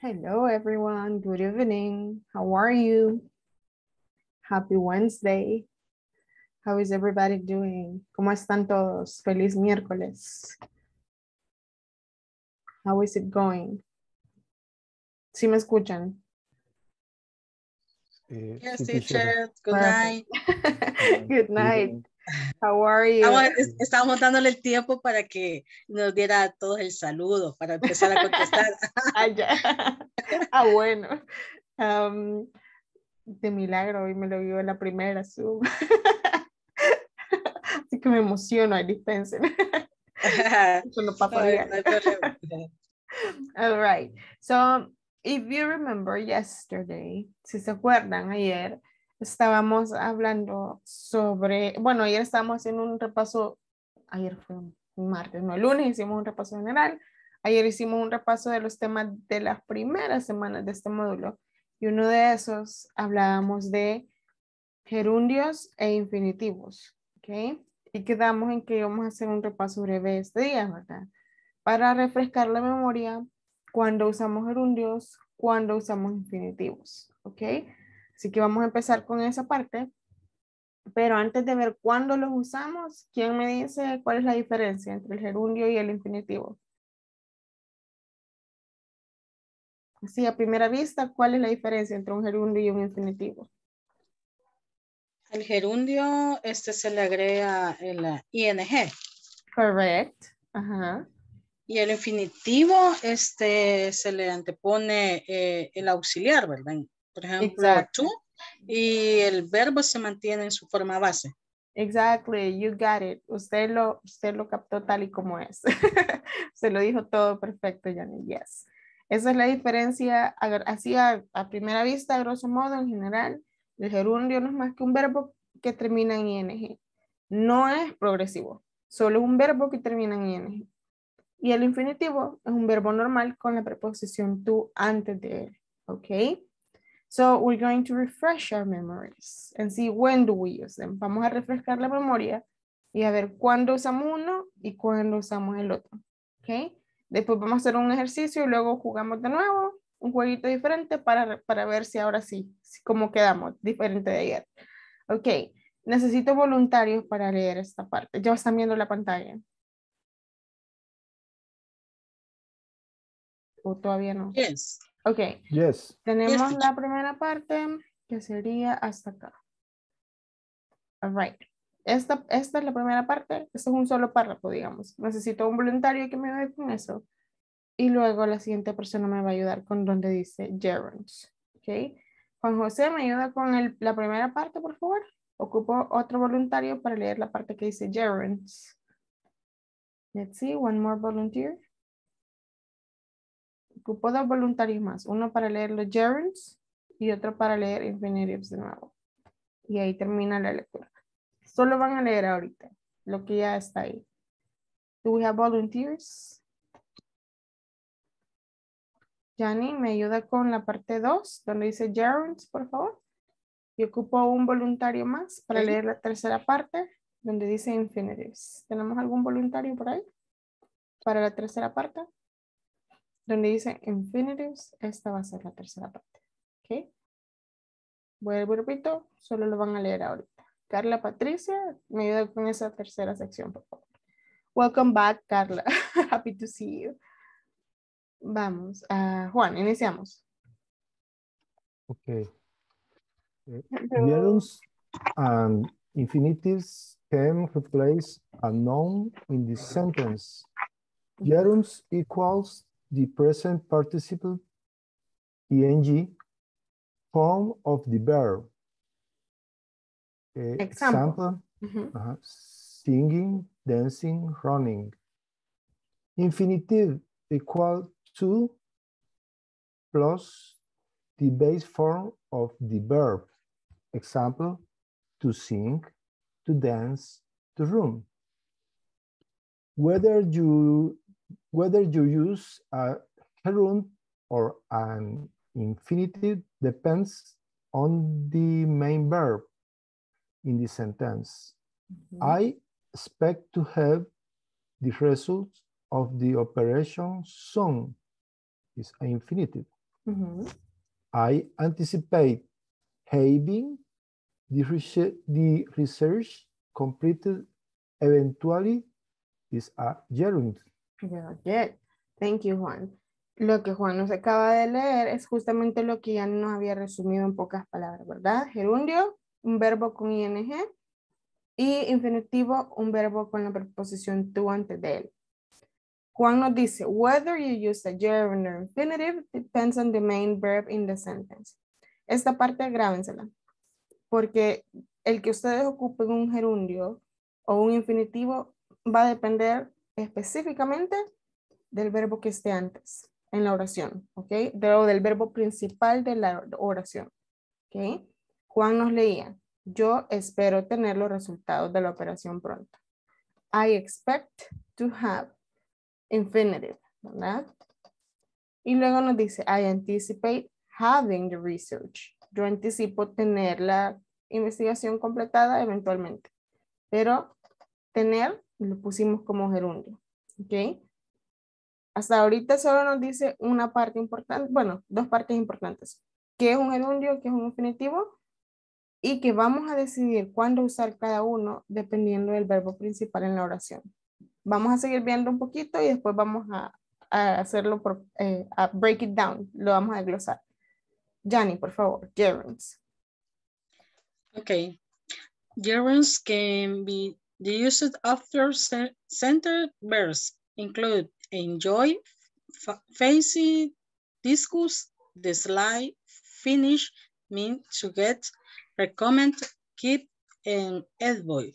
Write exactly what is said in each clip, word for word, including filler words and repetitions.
Hello, everyone. Good evening. How are you? Happy Wednesday. How is everybody doing? ¿Cómo están todos? Feliz miércoles. How is it going? ¿Sí me escuchan? Eh, Yes, sí, teacher. teacher. Good night. Good night. How are you? Estamos, es- estábamos dándole el tiempo para que nos diera a todos el saludo, para empezar a contestar. Ah, ya. Ah, bueno. Um, de milagro, hoy me lo vio en la primera Zoom. Así que me emociono, ahí dispensen. Eso no pasa No, diario. no hay problema. All right. So, if you remember yesterday, si se acuerdan, ayer estábamos hablando sobre, bueno, ayer estábamos haciendo un repaso, ayer fue un martes, no, el lunes hicimos un repaso general, ayer hicimos un repaso de los temas de las primeras semanas de este módulo, y uno de esos hablábamos de gerundios e infinitivos, ¿ok? Y quedamos en que íbamos a hacer un repaso breve este día, ¿verdad? Para refrescar la memoria cuando usamos gerundios, cuando usamos infinitivos, ¿ok? Así que vamos a empezar con esa parte, pero antes de ver cuándo los usamos, ¿quién me dice cuál es la diferencia entre el gerundio y el infinitivo? Así a primera vista, ¿cuál es la diferencia entre un gerundio y un infinitivo? El gerundio, este se le agrega el ing. Correct. Ajá. Y el infinitivo, este se le antepone eh, el auxiliar, ¿verdad? Por ejemplo, Exacto. tú, y el verbo se mantiene en su forma base. Exactly, you got it. Usted lo, usted lo captó tal y como es. Se lo dijo todo perfecto, Yanni. Yes. Esa es la diferencia, a- así a, a primera vista, a grosso modo, en general. El gerundio no es más que un verbo que termina en ing. No es progresivo, solo es un verbo que termina en ing. Y el infinitivo es un verbo normal con la preposición tú antes de él. ¿Ok? So we're going to refresh our memories and see when do we use them. Vamos a refrescar la memoria y a ver cuándo usamos uno y cuándo usamos el otro. ¿Ok? Después vamos a hacer un ejercicio y luego jugamos de nuevo un jueguito diferente para, para ver si ahora sí, si, cómo quedamos, diferente de ayer. Ok, necesito voluntarios para leer esta parte. Ya están viendo la pantalla. ¿O todavía no? Yes. Ok, Yes. tenemos Yes, la primera parte que sería hasta acá. All right. Esta, esta es la primera parte. Esto es un solo párrafo, digamos. Necesito un voluntario que me ayude con eso. Y luego la siguiente persona me va a ayudar con donde dice gerunds. ¿Ok? Juan José, ¿me ayuda con el- la primera parte, por favor? Ocupo otro voluntario para leer la parte que dice gerunds. Let's see, one more volunteer. Ocupo dos voluntarios más. Uno para leer los gerunds y otro para leer infinitives de nuevo. Y ahí termina la lectura. Solo van a leer ahorita lo que ya está ahí. Do we have volunteers? Yanni, ¿me ayuda con la parte dos, donde dice gerunds, por favor? Y ocupo un voluntario más para okay. leer la tercera parte, donde dice infinitives. ¿Tenemos algún voluntario por ahí? Para la tercera parte, donde dice infinitives, esta va a ser la tercera parte. ¿Ok? Vuelvo y repito, solo lo van a leer ahorita. Carla Patricia, me ayuda con esa tercera sección, por favor. Welcome back, Carla. Happy to see you. Vamos, uh, Juan, iniciamos. Okay. Uh, gerunds and infinitives can replace a noun in the sentence. Gerunds equals the present participle ing form of the verb. Uh, Example. example, Uh-huh. uh, singing, dancing, running. Infinitive equal to plus the base form of the verb. Example, to sing, to dance, to run. Whether you whether you use a gerund or an infinitive depends on the main verb in the sentence. Mm-hmm. I expect to have the result of the operation soon is an infinitive. Ujú. I anticipate having the research, the research completed eventually is a gerund. Very good. Thank you, Juan. Lo que Juan nos acaba de leer es justamente lo que ya nos había resumido en pocas palabras, ¿verdad? Gerundio, un verbo con ing, y infinitivo, un verbo con la preposición to antes de él. Juan nos dice, whether you use a gerund or infinitive depends on the main verb in the sentence. Esta parte grábensela, porque el que ustedes ocupen un gerundio o un infinitivo va a depender específicamente del verbo que esté antes en la oración, ¿ok? De, o del verbo principal de la oración, ¿ok? Juan nos leía, yo espero tener los resultados de la operación pronto. I expect to have infinitive, ¿verdad? Y luego nos dice, I anticipate having the research. Yo anticipo tener la investigación completada eventualmente, pero tener lo pusimos como gerundio, ¿ok? Hasta ahorita solo nos dice una parte importante, bueno, dos partes importantes. ¿Qué es un gerundio? ¿Qué es un infinitivo? Y que vamos a decidir cuándo usar cada uno dependiendo del verbo principal en la oración. Vamos a seguir viendo un poquito y después vamos a, a hacerlo, por, eh, a break it down. Lo vamos a desglosar. Yanni, por favor, gerunds. Okay. Gerunds can be used after centered verbs, include enjoy, fancy, discuss, dislike, finish, mean, to get, recommend, keep, and avoid.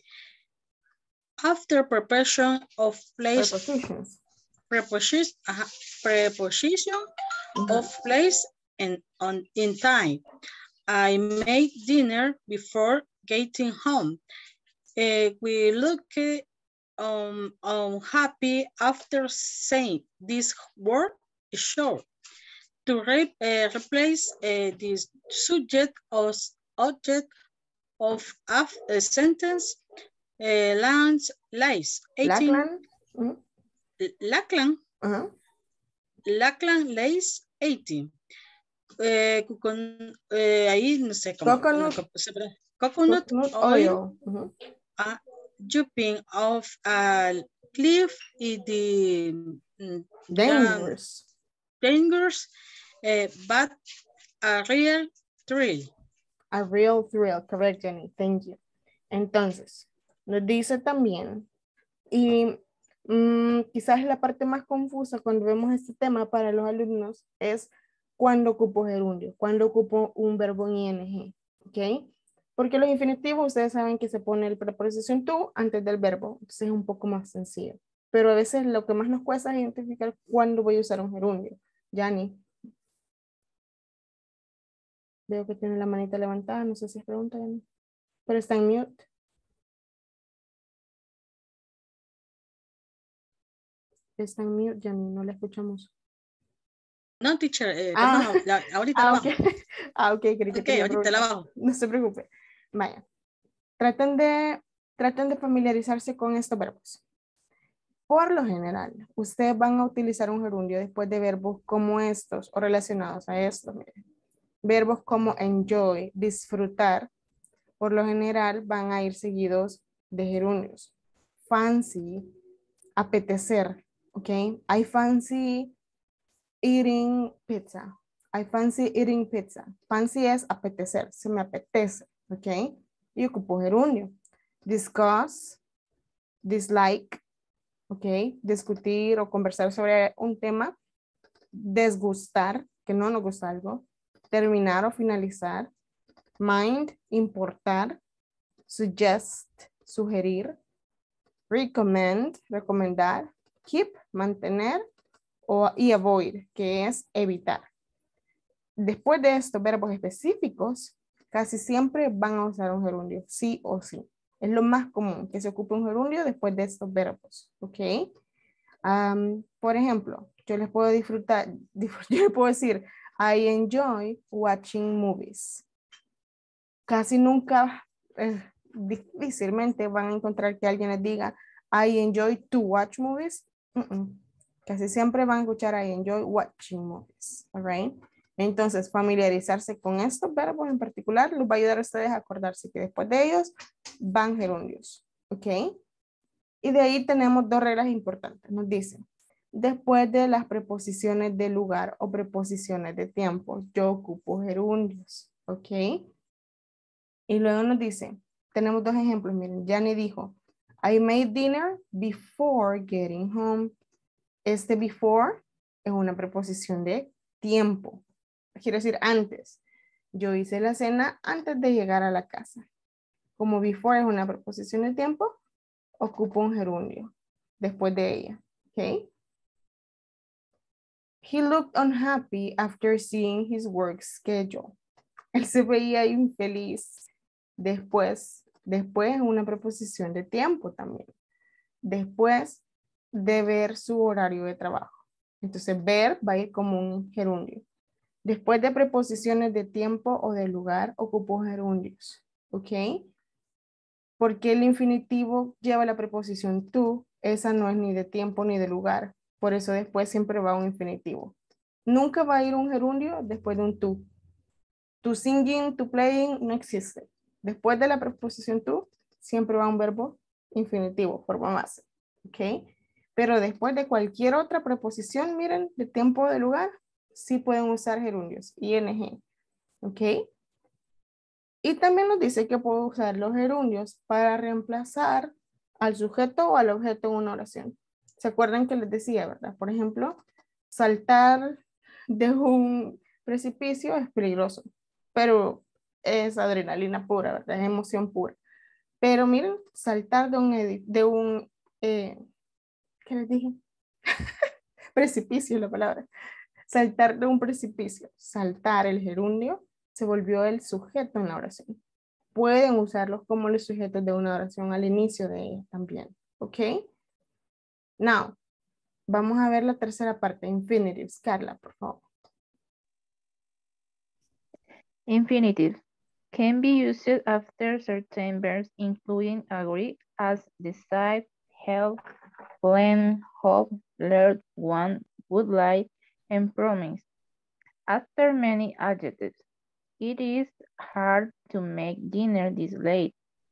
After preparation of place, Prepositions. preposition, uh, preposition mm-hmm. of place and on in time. I make dinner before getting home. Uh, we look um, um, happy after saying this word is short. To re uh, replace uh, this subject or object of a sentence, uh, lands lies. Lackland. Mm-hmm. Lackland. Uh-huh. Lackland lays eighteen. Eh, con, eh, ahí no sé cómo. Coconut, no, coconut, coconut oil. oil. Uh-huh. uh, jumping off a cliff is the mm, dangerous. dangerous, uh, but a real thrill. A real thrill, correct, Jenny. Thank you. Entonces, nos dice también, y mmm, quizás la parte más confusa cuando vemos este tema para los alumnos es cuando ocupo gerundio, cuando ocupo un verbo en ing, ¿ok? Porque los infinitivos ustedes saben que se pone el preposición to antes del verbo, entonces es un poco más sencillo. Pero a veces lo que más nos cuesta es identificar cuándo voy a usar un gerundio. Yani. Veo que tiene la manita levantada, no sé si es pregunta, Yani. Pero está en mute. Está en mute, Yani, no la escuchamos. No, teacher, eh, ah, perdón, la, ahorita ah, la okay. bajo. Ah, ok, creí que Ok, tenía ahorita la pregunta. bajo. No se preocupe. Vaya. Traten de, traten de familiarizarse con estos verbos. Por lo general, ustedes van a utilizar un gerundio después de verbos como estos o relacionados a estos. Miren. Verbos como enjoy, disfrutar, por lo general van a ir seguidos de gerundios. Fancy, apetecer, ¿ok? I fancy eating pizza. I fancy eating pizza. Fancy es apetecer, se me apetece, ¿ok? Y ocupo gerundio. Discuss, dislike, ¿ok? Discutir o conversar sobre un tema. Desgustar, que no nos gusta algo. Terminar o finalizar. Mind, importar. Suggest, sugerir. Recommend, recomendar. Keep, mantener. O, y avoid, que es evitar. Después de estos verbos específicos, casi siempre van a usar un gerundio, sí o sí. Es lo más común, que se ocupe un gerundio después de estos verbos, ¿ok? Um, por ejemplo, yo les puedo disfrutar, yo les puedo decir, I enjoy watching movies. Casi nunca, eh, difícilmente van a encontrar que alguien les diga, I enjoy to watch movies. Uh -uh. Casi siempre van a escuchar I enjoy watching movies, all right? Entonces, familiarizarse con estos verbos en particular los va a ayudar a ustedes a acordarse que después de ellos van gerundios. ¿Ok? Y de ahí tenemos dos reglas importantes. Nos dicen, después de las preposiciones de lugar o preposiciones de tiempo, yo ocupo gerundios. ¿Ok? Y luego nos dice, tenemos dos ejemplos. Miren, Yanni dijo, I made dinner before getting home. Este before es una preposición de tiempo. Quiere decir antes. Yo hice la cena antes de llegar a la casa. Como before es una preposición de tiempo, ocupo un gerundio después de ella. ¿Ok? He looked unhappy after seeing his work schedule. Él se veía infeliz. Después, después es una preposición de tiempo también. Después de ver su horario de trabajo. Entonces, ver va a ir como un gerundio. Después de preposiciones de tiempo o de lugar, ocupo gerundios. ¿Ok? Porque el infinitivo lleva la preposición to, esa no es ni de tiempo ni de lugar. Por eso después siempre va un infinitivo. Nunca va a ir un gerundio después de un to. To singing, to playing, no existe. Después de la preposición to, siempre va un verbo infinitivo, forma base. ¿Ok? Pero después de cualquier otra preposición, miren, de tiempo o de lugar, sí pueden usar gerundios, ing. ¿Ok? Y también nos dice que puedo usar los gerundios para reemplazar al sujeto o al objeto en una oración. ¿Se acuerdan que les decía, verdad? Por ejemplo, saltar de un precipicio es peligroso, pero es adrenalina pura, ¿verdad? Es emoción pura. Pero miren, saltar de un, de un eh, ¿qué les dije? Precipicio es la palabra. Saltar de un precipicio, saltar el gerundio, se volvió el sujeto en la oración. Pueden usarlos como los sujetos de una oración al inicio de ella también. ¿Ok? Now, vamos a ver la tercera parte, infinitives. Carla, por favor. Infinitive can be used after certain verbs including agree, as, decide, help, plan, hope, learn, want, would like, and promise. After many adjectives, it is hard to make dinner this late.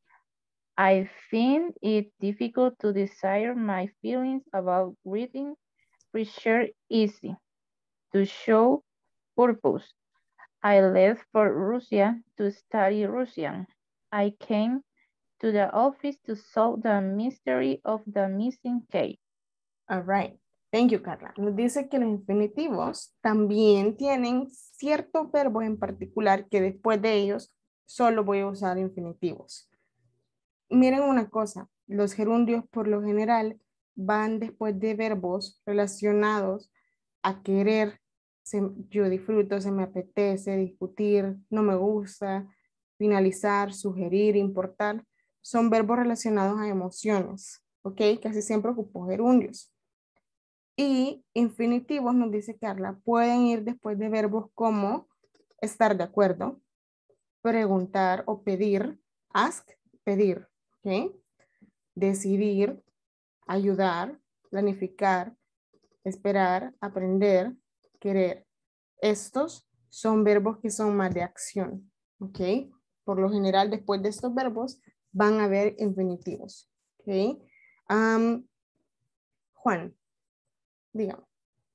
I find it difficult to desire my feelings about reading pressure easy. To show purpose, I left for Russia to study Russian. I came to the office to solve the mystery of the missing cake. All right. Thank you, Carla. Nos dice que los infinitivos también tienen ciertos verbos en particular que después de ellos solo voy a usar infinitivos. Miren una cosa, los gerundios por lo general van después de verbos relacionados a querer, se, yo disfruto, se me apetece, discutir, no me gusta, finalizar, sugerir, importar. Son verbos relacionados a emociones, ¿ok? Casi siempre ocupo gerundios. Y infinitivos, nos dice Carla, pueden ir después de verbos como estar de acuerdo, preguntar o pedir, ask, pedir, ¿ok? Decidir, ayudar, planificar, esperar, aprender, querer. Estos son verbos que son más de acción, ¿ok? Por lo general, después de estos verbos, van a haber infinitivos, ¿ok? Um, Juan, dígame.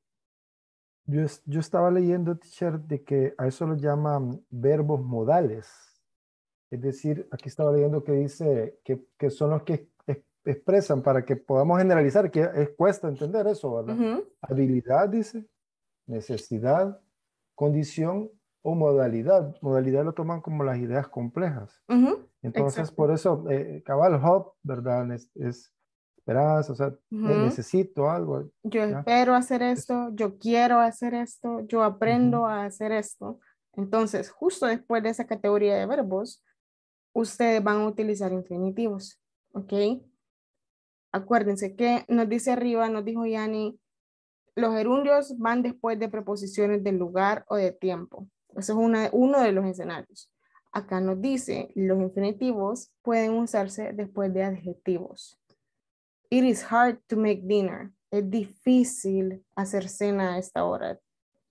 Yo, yo estaba leyendo, teacher, de que a eso lo llaman verbos modales. Es decir, aquí estaba leyendo que dice que, que son los que es, expresan para que podamos generalizar, que es, cuesta entender eso, ¿verdad? Uh-huh. Habilidad, dice, necesidad, condición o modalidad. Modalidad lo toman como las ideas complejas. Uh-huh. Entonces, exacto. Por eso, eh, cabal, hope, ¿verdad? Es, es esperanza, o sea, uh-huh. necesito algo. Yo ¿ya? espero hacer esto, yo quiero hacer esto, yo aprendo uh-huh. a hacer esto. Entonces, justo después de esa categoría de verbos, ustedes van a utilizar infinitivos, ¿ok? Acuérdense que nos dice arriba, nos dijo Yanni, los gerundios van después de preposiciones de lugar o de tiempo. Eso es una, uno de los escenarios. Acá nos dice, los infinitivos pueden usarse después de adjetivos. It is hard to make dinner. Es difícil hacer cena a esta hora.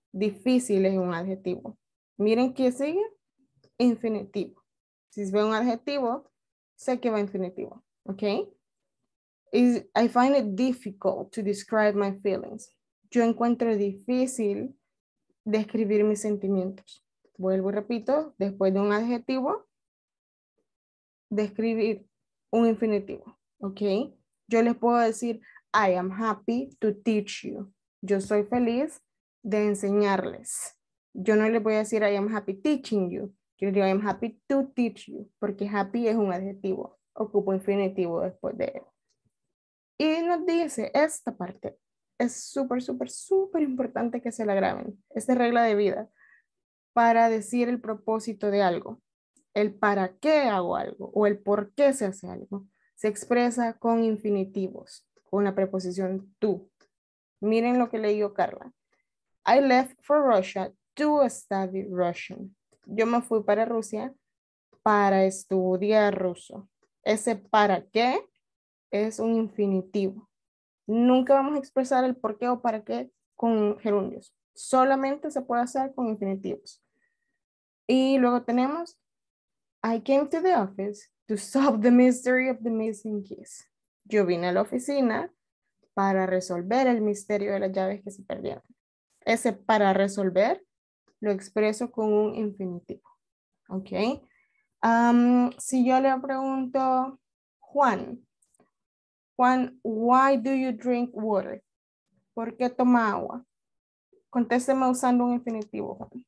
Difícil es un adjetivo. Miren qué sigue. Infinitivo. Si ve un adjetivo, sé que va infinitivo. ¿Ok? Is, I find it difficult to describe my feelings. Yo encuentro difícil describir mis sentimientos. Vuelvo y repito, después de un adjetivo, describir un infinitivo. ¿Ok? Yo les puedo decir, I am happy to teach you. Yo soy feliz de enseñarles. Yo no les voy a decir, I am happy teaching you. Yo digo, I am happy to teach you, porque happy es un adjetivo. Ocupo infinitivo después de él. Y nos dice, esta parte es súper, súper, súper importante que se la graben. Esta regla de vida para decir el propósito de algo. El para qué hago algo o el por qué se hace algo. Se expresa con infinitivos, con la preposición to. Miren lo que leyó Carla. I left for Russia to study Russian. Yo me fui para Rusia para estudiar ruso. Ese para qué es un infinitivo. Nunca vamos a expresar el por qué o para qué con gerundios. Solamente se puede hacer con infinitivos. Y luego tenemos I came to the office to solve the mystery of the missing keys. Yo vine a la oficina para resolver el misterio de las llaves que se perdieron. Ese para resolver lo expreso con un infinitivo. ¿Ok? Um, si yo le pregunto, Juan, Juan, why do you drink water? ¿Por qué toma agua? Contésteme usando un infinitivo, Juan.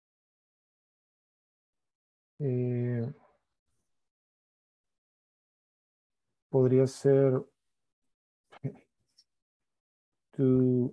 Eh, podría ser to,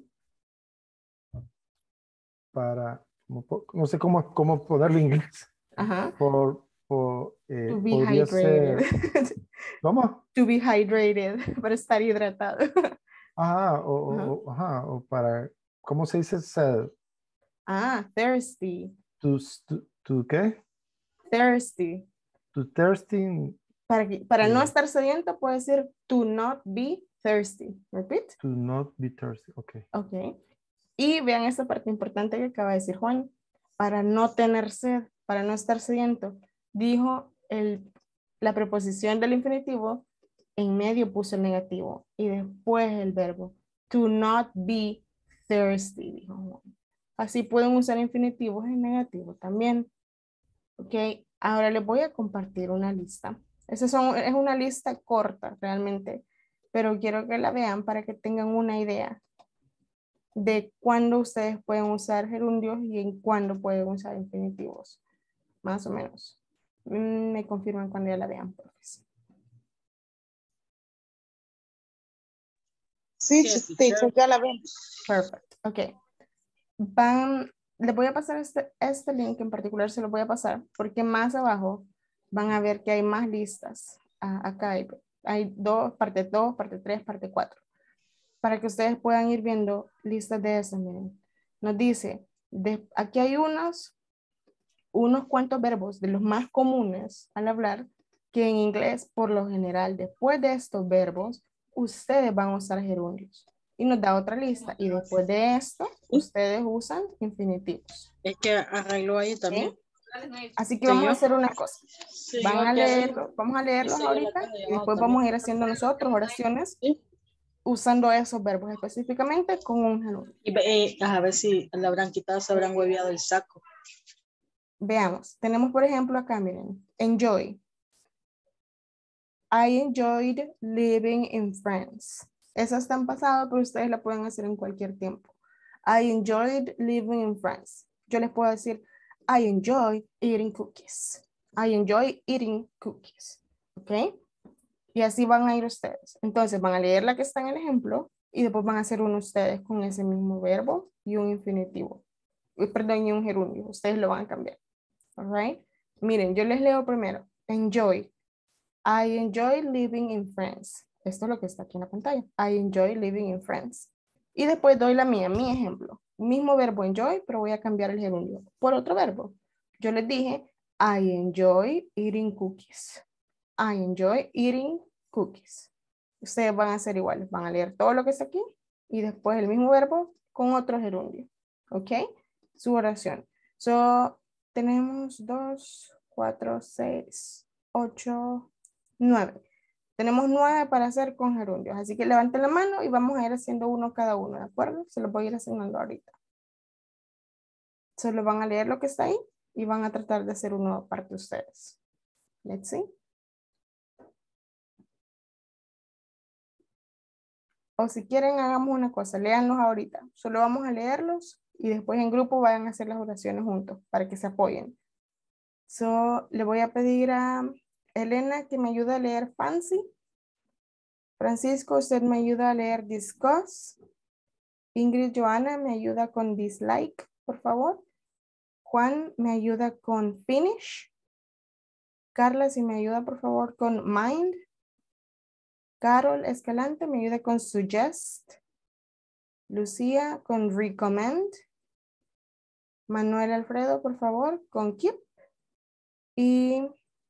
para, no sé cómo, cómo ponerlo en inglés. Ajá. Por, por, eh, To be podría hydrated. ser, ¿cómo? To be hydrated, para estar hidratado. Ajá, o, Ajá. o, ajá, o para, ¿cómo se dice? Sed? Ah, thirsty. To, to, to, ¿qué? Thirsty. To thirsty. Para, que, para eh, no estar sediento puede decir to not be thirsty. Repeat. To not be thirsty, ok. Ok. Y vean esta parte importante que acaba de decir Juan. Para no tener sed, para no estar sediento. Dijo el, la preposición del infinitivo, en medio puso el negativo y después el verbo. To not be thirsty, dijo Juan. Así pueden usar infinitivos en negativo también. Ok, ahora les voy a compartir una lista. Esa son, es una lista corta realmente, pero quiero que la vean para que tengan una idea de cuándo ustedes pueden usar gerundios y en cuándo pueden usar infinitivos, más o menos. Mm, Me confirman cuando ya la vean, profes. Sí, Sí, teacher, ya la vemos. Perfecto, ok. Van, les voy a pasar este, este link en particular, se lo voy a pasar, porque más abajo van a ver que hay más listas. Ah, acá hay, hay dos, parte dos, parte tres, parte cuatro. Para que ustedes puedan ir viendo listas de esas, miren. Nos dice, de, aquí hay unos, unos cuantos verbos de los más comunes al hablar, que en inglés, por lo general, después de estos verbos, ustedes van a usar gerundios. Y nos da otra lista. Y después de esto, ustedes usan infinitivos. Es que arregló ahí también. ¿Sí? Así que Sí, vamos yo. a hacer una cosa. Sí, Van yo a aquí leerlo, arriba. vamos a leerlos Sí, yo la ahorita tengo ahí y abajo después también. vamos a ir haciendo nosotros oraciones Sí. usando esos verbos específicamente con un gerundio. Y ve- eh, a ver si le habrán quitado, se habrán hueviado el saco. Veamos, tenemos por ejemplo acá, miren, enjoy. I enjoyed living in France. Esa está en pasado, pero ustedes la pueden hacer en cualquier tiempo. I enjoyed living in France. Yo les puedo decir, I enjoy eating cookies. I enjoy eating cookies. ¿Ok? Y así van a ir ustedes. Entonces van a leer la que está en el ejemplo y después van a hacer uno ustedes con ese mismo verbo y un infinitivo. Perdón, y un gerundio. Ustedes lo van a cambiar. All right? Miren, yo les leo primero. Enjoy. I enjoy living in France. Esto es lo que está aquí en la pantalla. I enjoy living in France. Y después doy la mía, mi ejemplo. Mismo verbo enjoy, pero voy a cambiar el gerundio por otro verbo. Yo les dije, I enjoy eating cookies. I enjoy eating cookies. Ustedes van a hacer iguales. Van a leer todo lo que está aquí y después el mismo verbo con otro gerundio. ¿Ok? su oración. So, tenemos dos, cuatro, seis, ocho, nueve. Tenemos nueve para hacer con gerundios. Así que levanten la mano y vamos a ir haciendo uno cada uno, ¿de acuerdo? Se los voy a ir asignando ahorita. Solo van a leer lo que está ahí y van a tratar de hacer uno aparte ustedes. Let's see. O si quieren, hagamos una cosa, léanlos ahorita. Solo vamos a leerlos y después en grupo vayan a hacer las oraciones juntos para que se apoyen. So, le voy a pedir a Elena que me ayude a leer fancy. Francisco, usted me ayuda a leer discuss. Ingrid Joana me ayuda con dislike, por favor. Juan me ayuda con finish. Carla, si me ayuda, por favor, con mind. Carol Escalante me ayuda con suggest. Lucía con recommend. Manuel Alfredo, por favor, con keep. Y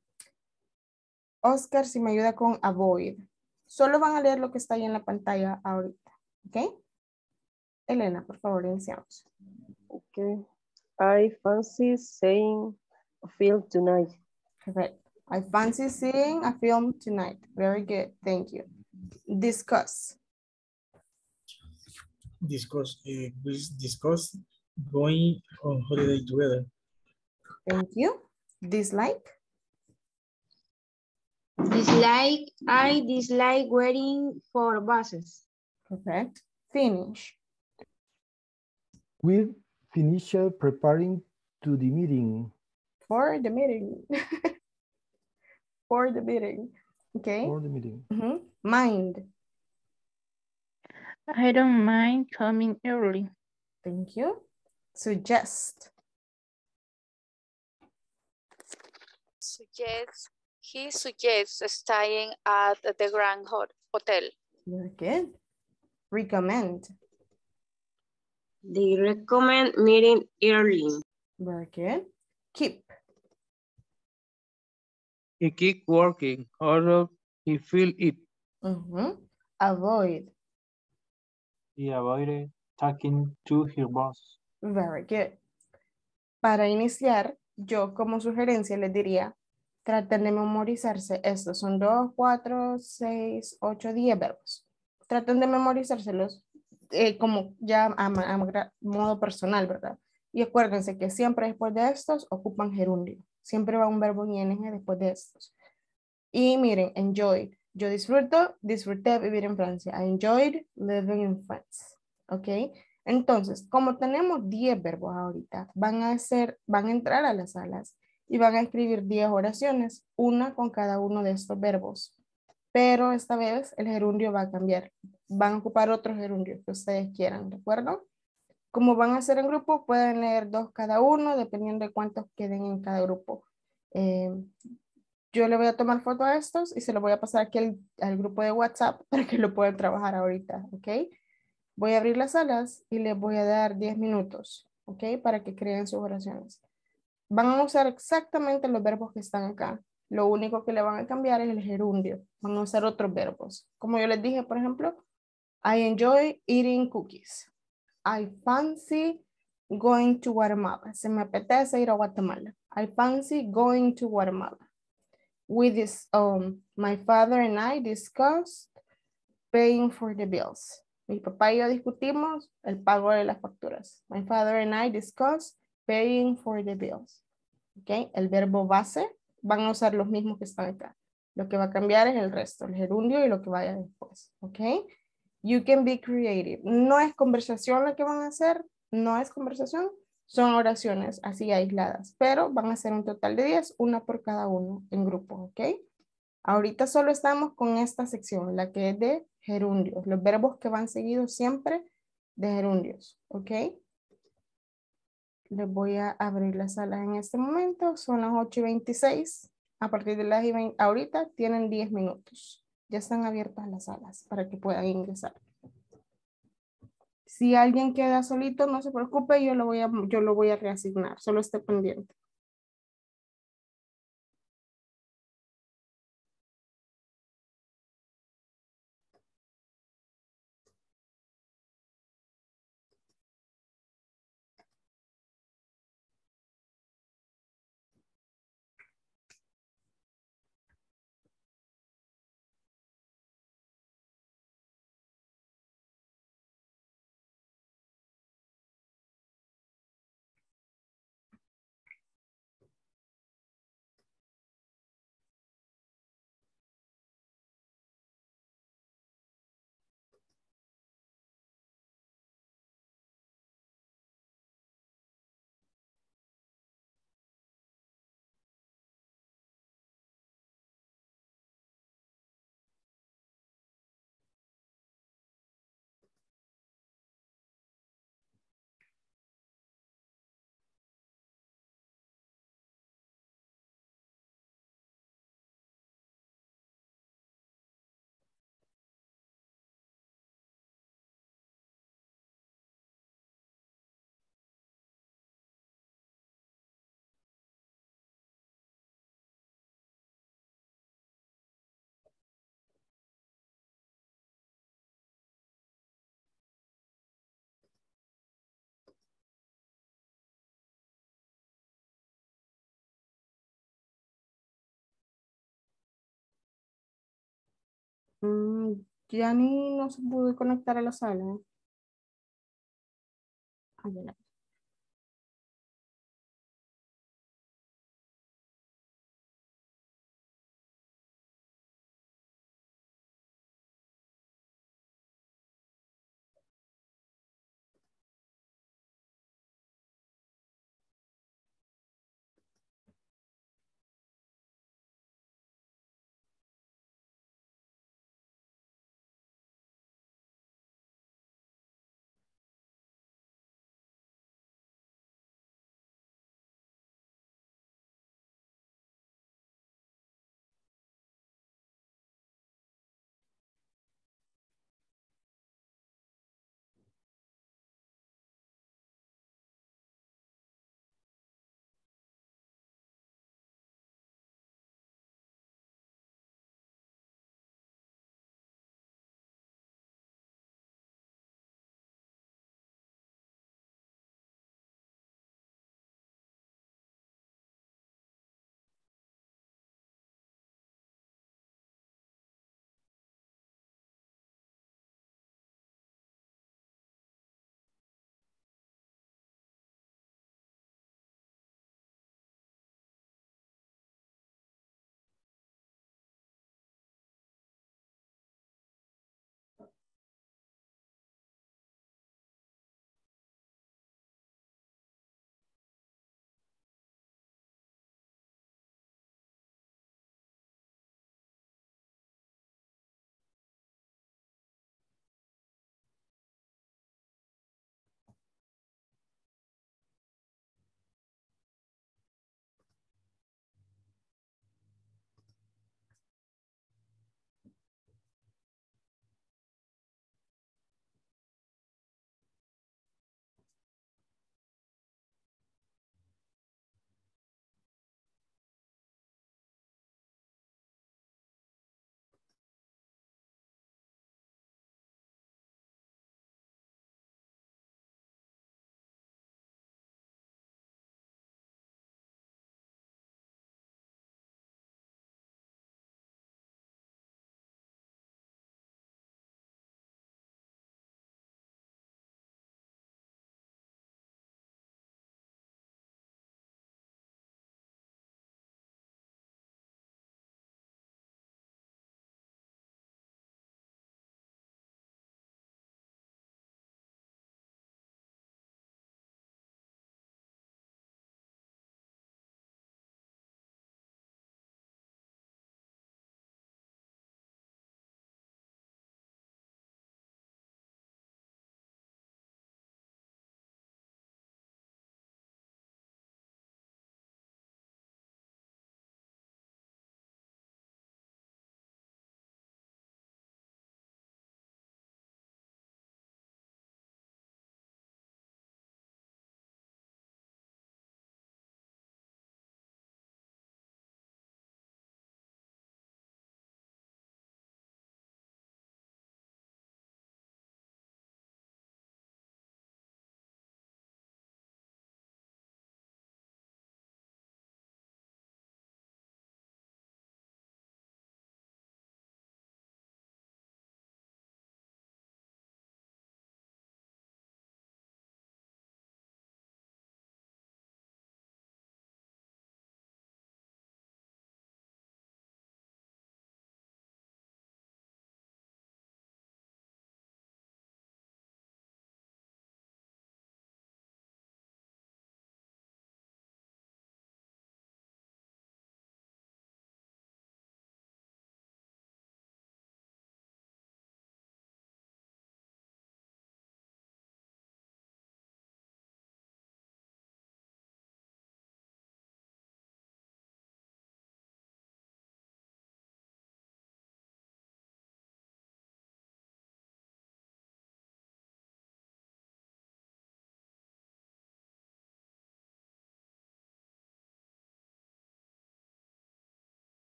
Oscar, si me ayuda con avoid. Solo van a leer lo que está ahí en la pantalla ahorita. ¿Ok? Elena, por favor, iniciamos. Okay. I fancy seeing a film tonight. Correct. I fancy seeing a film tonight. Very good. Thank you. Discuss. Discuss, uh, we discuss going on holiday together. Thank you. Dislike. Dislike, I dislike waiting for buses. Correct. Finish. We finish preparing to the meeting. For the meeting. For the meeting. Okay. For the meeting. Mm-hmm. Mind. I don't mind coming early. Thank you. Suggest. Suggests, he suggests staying at the Grand Hotel. Very good. Recommend. They recommend meeting early. Very good. Keep. He keep working, or he feel it. Mm-hmm. Avoid. He avoided talking to her boss. Very good. Para iniciar, yo como sugerencia les diría, traten de memorizarse estos. Son dos, cuatro, seis, ocho, diez verbos. Traten de memorizárselos eh, como ya a, a, a modo personal, ¿verdad? Y acuérdense que siempre después de estos ocupan gerundio. Siempre va un verbo en ing después de estos. Y miren, enjoy. Yo disfruto, disfruté vivir en Francia. I enjoyed living in France. ¿Ok? Entonces, como tenemos diez verbos ahorita, van a hacer, van a entrar a las salas y van a escribir diez oraciones, una con cada uno de estos verbos. Pero esta vez el gerundio va a cambiar. Van a ocupar otros gerundios que ustedes quieran, ¿de acuerdo? Como van a hacer en grupo, pueden leer dos cada uno, dependiendo de cuántos queden en cada grupo. Eh, yo le voy a tomar foto a estos y se lo voy a pasar aquí al, al grupo de WhatsApp para que lo puedan trabajar ahorita, ¿ok? Voy a abrir las salas y les voy a dar diez minutos, ¿ok? Para que creen sus oraciones. Van a usar exactamente los verbos que están acá. Lo único que le van a cambiar es el gerundio. Van a usar otros verbos. Como yo les dije, por ejemplo, I enjoy eating cookies. I fancy going to Guatemala. Se me apetece ir a Guatemala. I fancy going to Guatemala. We this, um, my father and I discussed paying for the bills. Mi papá y yo discutimos el pago de las facturas. My father and I discussed paying for the bills. ¿Ok? El verbo base van a usar los mismos que están acá. Lo que va a cambiar es el resto, el gerundio y lo que vaya después. ¿Ok? You can be creative. No es conversación lo que van a hacer, no es conversación, son oraciones así aisladas, pero van a ser un total de diez, una por cada uno en grupo. ¿Ok? Ahorita solo estamos con esta sección, la que es de gerundios, los verbos que van seguidos siempre de gerundios, ¿ok? Les voy a abrir las salas en este momento, son las ocho y veintiséis, a partir de las veinte, ahorita tienen diez minutos, ya están abiertas las salas para que puedan ingresar. Si alguien queda solito, no se preocupe, yo lo voy a, yo lo voy a reasignar, solo esté pendiente. Mm, Gianni no se pudo conectar a la sala. Ah, ya la-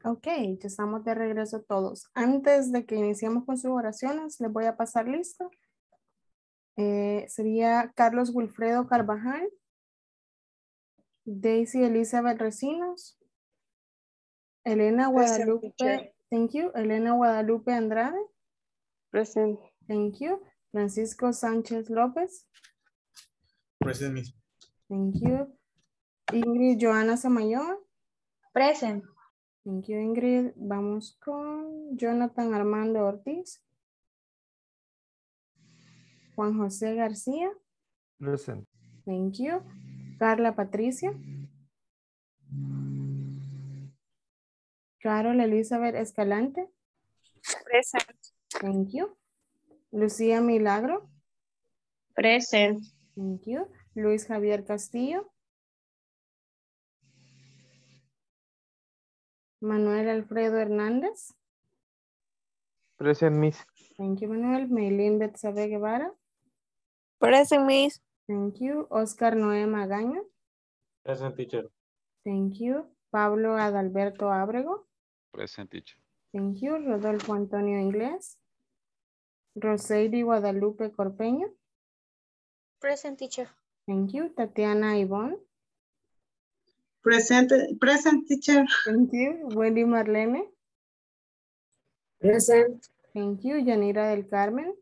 Ok, ya estamos de regreso todos. Antes de que iniciemos con sus oraciones, les voy a pasar lista. Eh, sería Carlos Wilfredo Carvajal, Daisy Elizabeth Recinos, Elena Present, teacher. Guadalupe, thank you, Elena Guadalupe Andrade, Present. thank you, Francisco Sánchez López, Present, Miss. thank you, Ingrid Joana Samayoa, Present. thank you Ingrid, vamos con Jonathan Armando Ortiz, Juan José García, Present. thank you, Carla Patricia, Carol Elizabeth Escalante, Present. thank you, Lucía Milagro, Present. thank you, Luis Javier Castillo, Manuel Alfredo Hernández, Present, Miss. thank you Manuel, Meilín Betsabe Guevara, Present, Miss. thank you, Oscar Noé Magaña, Present, teacher. thank you, Pablo Adalberto Ábrego, Present, teacher. thank you, Rodolfo Antonio Inglés, Roseidi Guadalupe Corpeño, Present, teacher. thank you, Tatiana Ivonne, Present, present teacher. thank you, Wendy Marlene, Present. thank you, Yanira del Carmen,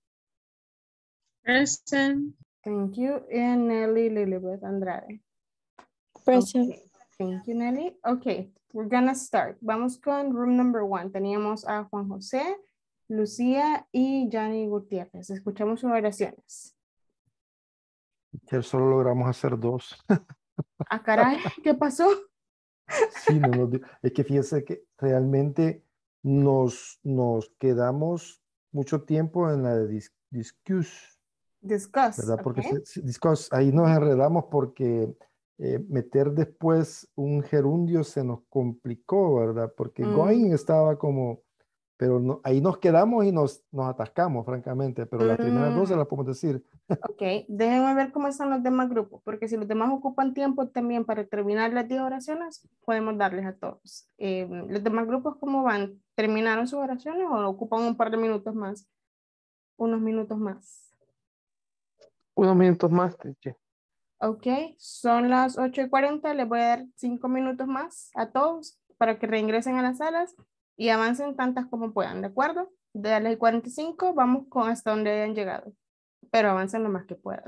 Present. thank you, and Nelly Lilibeth Andrade. Present. Okay, thank you, Nelly. Okay, we're gonna start. Vamos con room number one. Teníamos a Juan José, Lucía y Yanni Gutiérrez. Escuchamos sus oraciones. Teacher, solo logramos hacer dos. Ah, caray, ¿qué pasó? Sí, no nos di- es que fíjese que realmente nos, nos quedamos mucho tiempo en la de dis, discuss, Discuss, ¿verdad? Porque okay. se- se- discuss, ahí nos enredamos porque eh, meter después un gerundio se nos complicó, ¿verdad? Porque Mm. going estaba como, pero no, ahí nos quedamos y nos, nos atascamos, francamente, pero las primeras dos se Mm. las podemos decir. Ok, déjenme ver cómo están los demás grupos, porque si los demás ocupan tiempo también para terminar las diez oraciones, podemos darles a todos. Eh, los demás grupos, ¿cómo van? ¿Terminaron sus oraciones o ocupan un par de minutos más? Unos minutos más. Unos minutos más, teacher. Ok, son las ocho y cuarenta, les voy a dar cinco minutos más a todos para que reingresen a las salas y avancen tantas como puedan, ¿de acuerdo? De las cuarenta y cinco vamos con hasta donde hayan llegado, pero avancen lo más que puedan.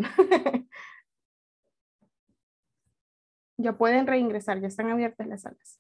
Ya pueden reingresar, ya están abiertas las salas.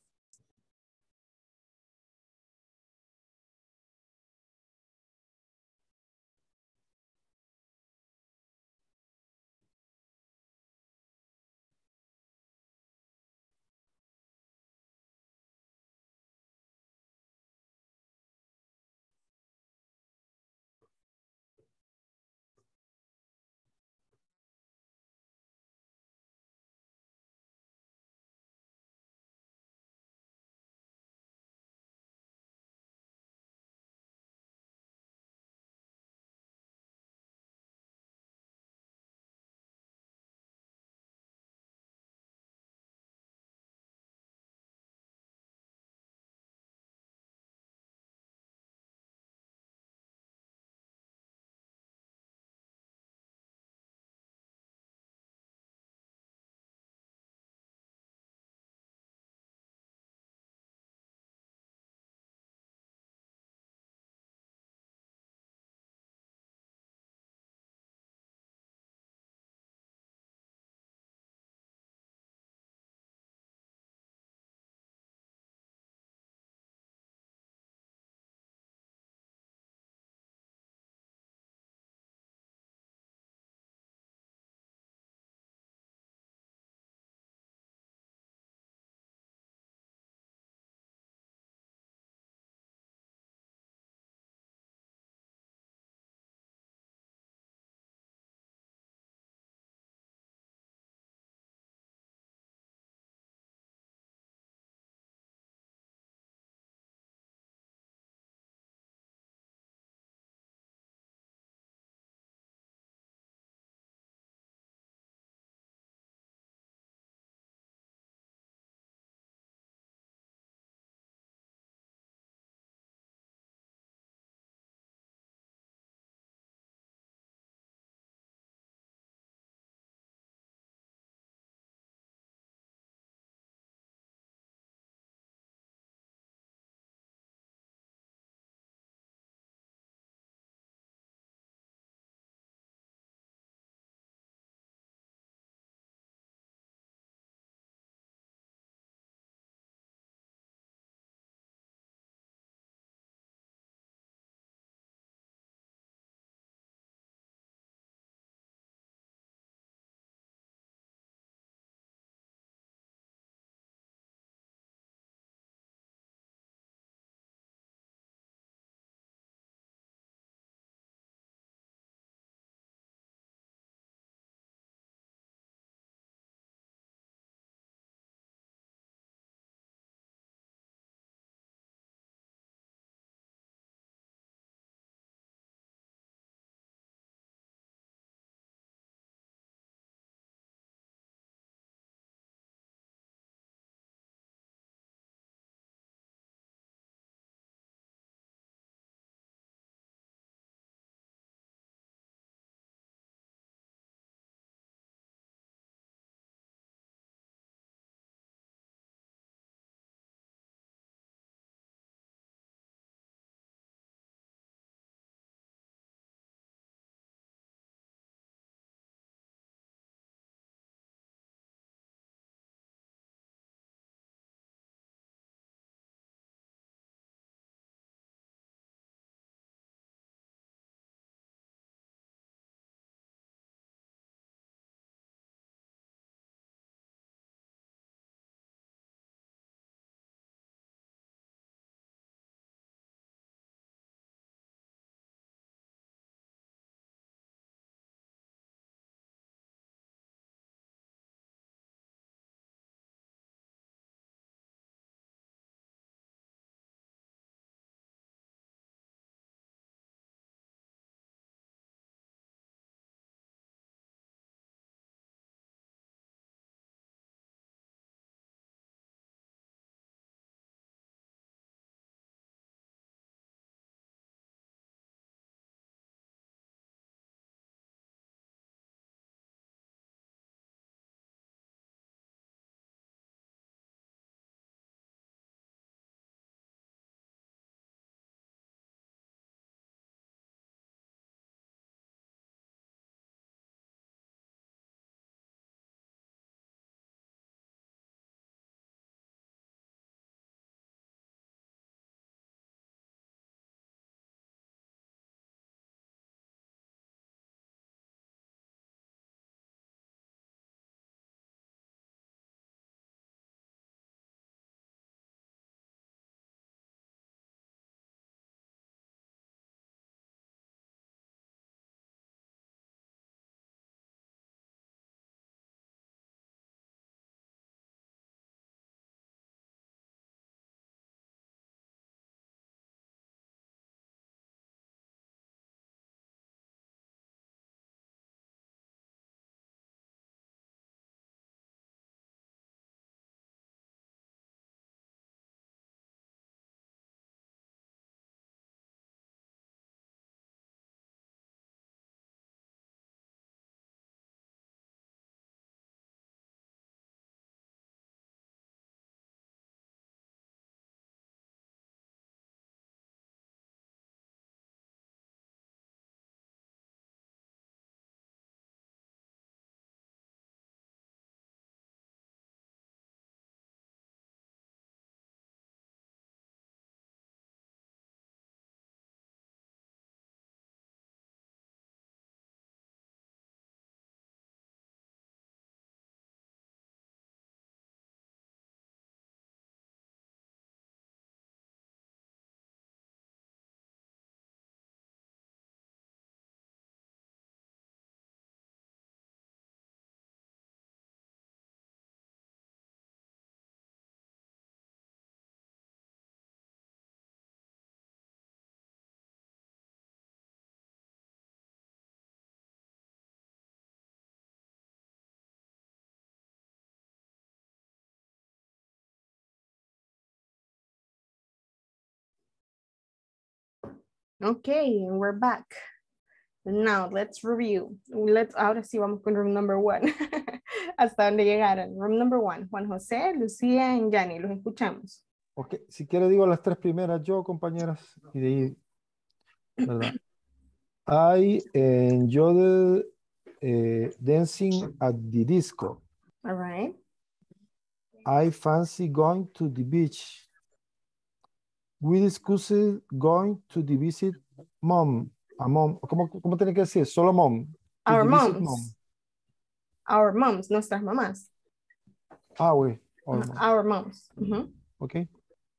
Okay, and we're back. Now, let's review. Let's, ahora sí vamos con room number one. Hasta donde llegaron. Room number one. Juan José, Lucía y Yanni. Los escuchamos. Ok, si quiere digo las tres primeras yo, compañeras, y de ahí, ¿verdad? I enjoyed uh, dancing at the disco. All right. I fancy going to the beach. We discussed going to the visit mom. A mom. ¿Cómo, cómo tiene que decir? Solo mom. To Our the visit moms. mom. Our moms, nuestras mamás. Ah, oui. Our, Uh, mom. Our moms. Uh-huh. Okay.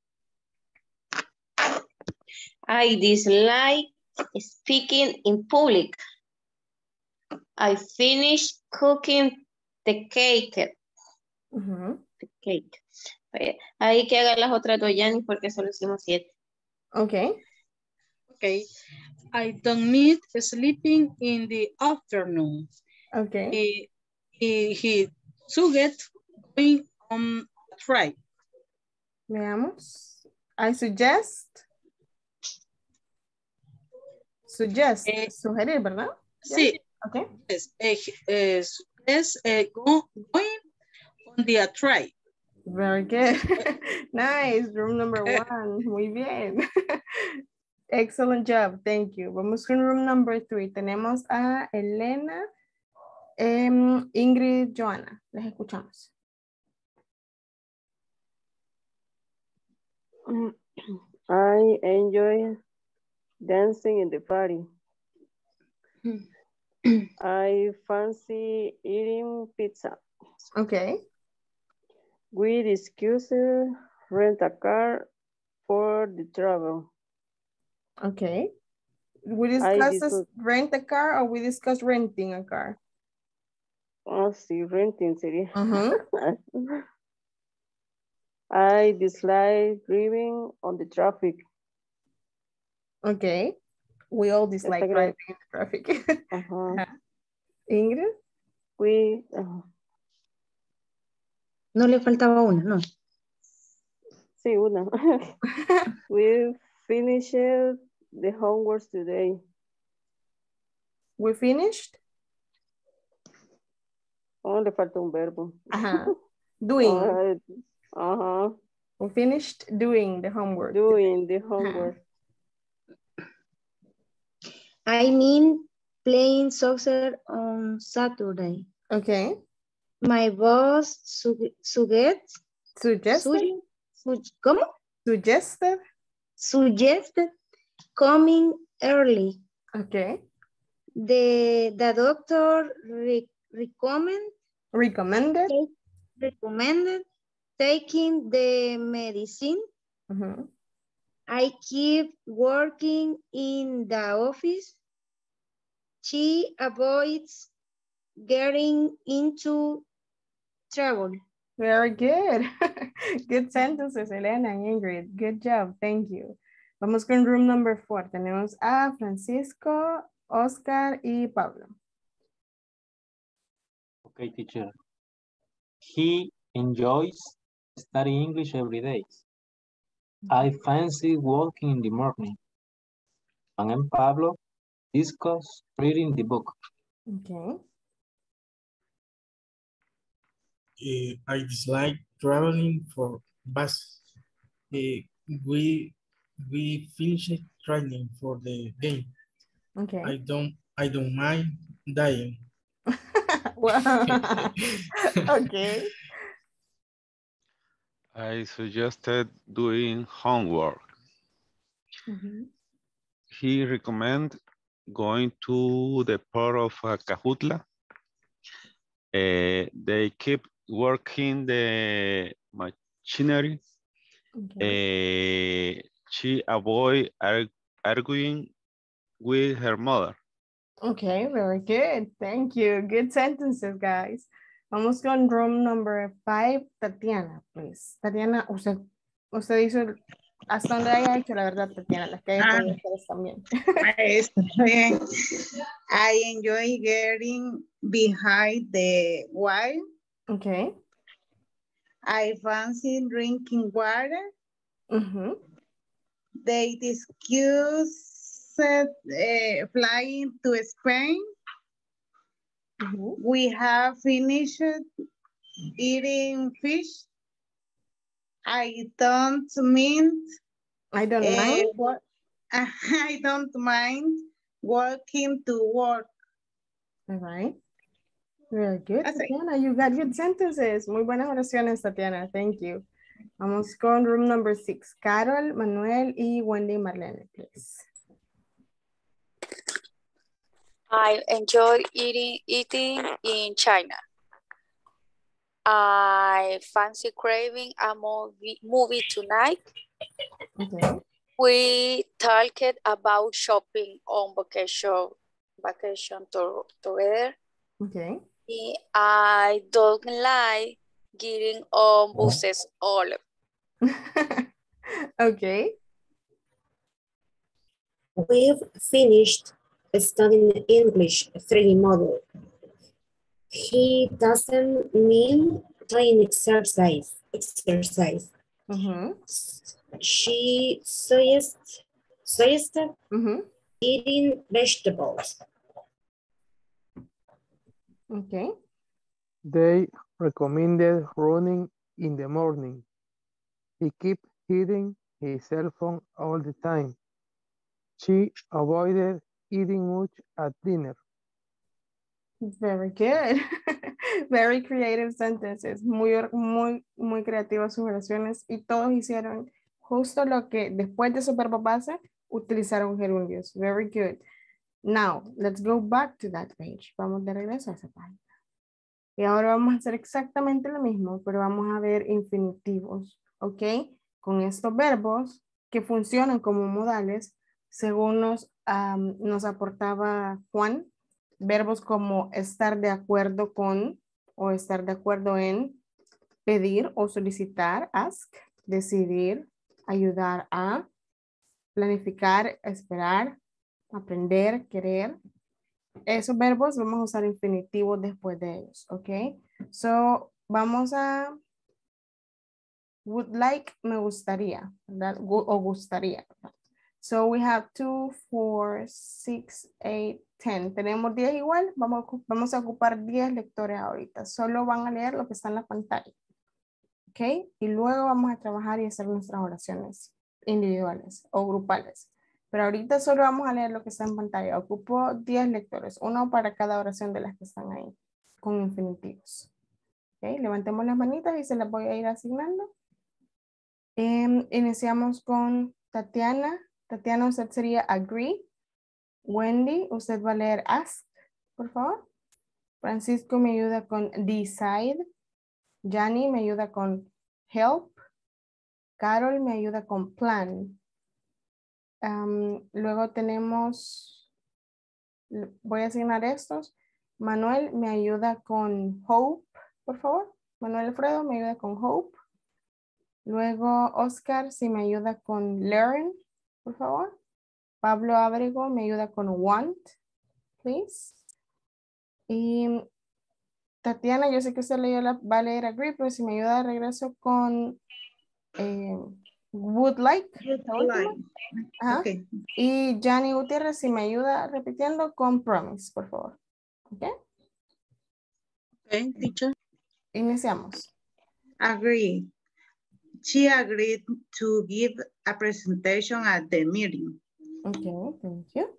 I dislike speaking in public. I finished cooking the cake. Uh-huh. The cake. Ahí que haga las otras dos, Yanni, porque solo hicimos siete. Okay. Okay. I don't need sleeping in the afternoon. Okay. He, he, he suggest going on a try. Veamos. I suggest. Suggest. Eh, Sugerir, ¿verdad? Sí. Yeah. Okay. Es, es, es, es eh, go, going on the a try. Very good. Nice. Room number one. Muy bien. Excellent job. Thank you. Vamos con room number three. Tenemos a Elena, um, Ingrid, Joana. Les escuchamos. I enjoy dancing in the party. I fancy eating pizza. Okay. We discussed rent a car for the travel. Okay. We discussed discuss- rent a car or we discussed renting a car? Oh, sí, renting sería. Uh-huh. I dislike driving on the traffic. Okay. We all dislike Está driving in the traffic. Ajá. Ingrid? We, uh, No le faltaba una, no. sí, una. We finished the homework today. We finished? Oh, le falta un verbo. Ajá. Doing. Uh, uh-huh. We finished doing the homework. Doing the homework. I mean playing soccer on Saturday. Okay. My boss su suggests Suggested? Su su ¿Cómo? Suggested? Suggested coming early. Okay. The, the doctor re recommend, Recommended? recommended taking the medicine. Uh-huh. I keep working in the office. She avoids getting into trouble. Very good. Good sentences, Elena and Ingrid. Good job. Thank you. Vamos con room number four. Tenemos a Francisco, Oscar y Pablo. Okay, teacher. He enjoys studying English every day. I fancy walking in the morning. Juan and Pablo discuss reading the book. Okay. Uh, I dislike traveling for bus. Uh, we we finished training for the game. Okay. I don't I don't mind dying. Wow. Okay. I suggested doing homework. Mm-hmm. He recommended going to the port of uh, Cajutla. Uh, they keep working the machinery. Okay. Uh, she avoid arg arguing with her mother. Okay, very good. Thank you. Good sentences, guys. Vamos con room number five, Tatiana, please. Tatiana, usted, usted hizo hasta donde haya hecho, la verdad, Tatiana, las que haya podido hacer también. Está bien. I enjoy getting behind the wheel. Okay. I fancy drinking water. Mm-hmm. They discuss uh, flying to Spain. Mm-hmm. We have finished eating fish. I don't mind. I don't uh, mind. What? I don't mind walking to work. All right. Very good, That's it. Tatiana. You got good sentences. Muy buenas oraciones, Tatiana. Thank you. Vamos con room number six. Carol, Manuel, y Wendy Marlene, please. I enjoy eating eating in China. I fancy craving a movie, movie tonight. Okay. We talked about shopping on vacation, vacation to, together. Okay. I don't like getting on buses all. Okay. We've finished studying English three model. He doesn't mean doing exercise. Exercise. Mm-hmm. She suggests, suggested mm-hmm. eating vegetables. Okay. They recommended running in the morning. He kept hitting his cell phone all the time. She avoided eating much at dinner. Very good. Very creative sentences. Muy, muy, muy creativas sus oraciones y todos hicieron justo lo que después de su verbo base utilizaron gerundios. Very good. Now, let's go back to that page. Vamos de regreso a esa página. Y ahora vamos a hacer exactamente lo mismo, pero vamos a ver infinitivos, ¿ok? Con estos verbos que funcionan como modales, según nos, um, nos aportaba Juan, verbos como estar de acuerdo con o estar de acuerdo en, pedir o solicitar, ask, decidir, ayudar a, planificar, esperar, aprender, querer. Esos verbos vamos a usar infinitivos después de ellos, ¿ok? So, vamos a would like, me gustaría, ¿verdad? O gustaría. So, we have two, four, six, eight, ten. Tenemos diez igual, vamos, vamos a ocupar diez lectores ahorita. Solo van a leer lo que está en la pantalla, ¿ok? Y luego vamos a trabajar y hacer nuestras oraciones individuales o grupales. Pero ahorita solo vamos a leer lo que está en pantalla. Ocupo diez lectores, uno para cada oración de las que están ahí, con infinitivos. Okay, levantemos las manitas y se las voy a ir asignando. Eh, iniciamos con Tatiana. Tatiana, usted sería agree. Wendy, usted va a leer ask, por favor. Francisco me ayuda con decide. Yanni me ayuda con help. Carol me ayuda con plan. Um, luego tenemos, voy a asignar estos. Manuel me ayuda con hope, por favor. Manuel Alfredo me ayuda con hope. Luego Oscar si me ayuda con learn, por favor. Pablo Abrego me ayuda con want, please. Y Tatiana, yo sé que usted leyó la, va a leer agree, pero si me ayuda de regreso con eh, would like. Would like. Ajá. Okay. Y Yanni Gutiérrez, si me ayuda repitiendo con promise, por favor. ¿Ok? Okay, teacher. Iniciamos. Agree. She agreed to give a presentation at the meeting. Okay, thank you.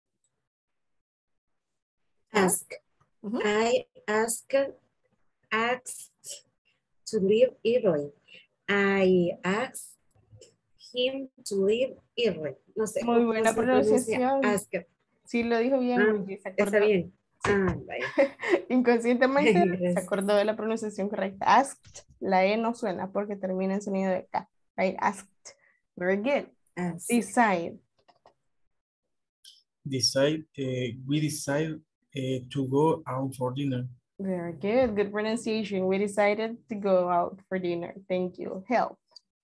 Ask. Mm-hmm. I asked, asked to leave early. I asked him to leave early. No sé. Muy buena pronunciación. Sí, lo dijo bien. Ah, está bien. Sí. Ah, vaya. Inconscientemente se acordó de la pronunciación correcta. Asked, la E no suena porque termina en sonido de K. Right? Asked. Very good. Asked. Decide. Decide, uh, we decide uh, to go out for dinner. Very good. Good pronunciation. We decided to go out for dinner. Thank you. Help.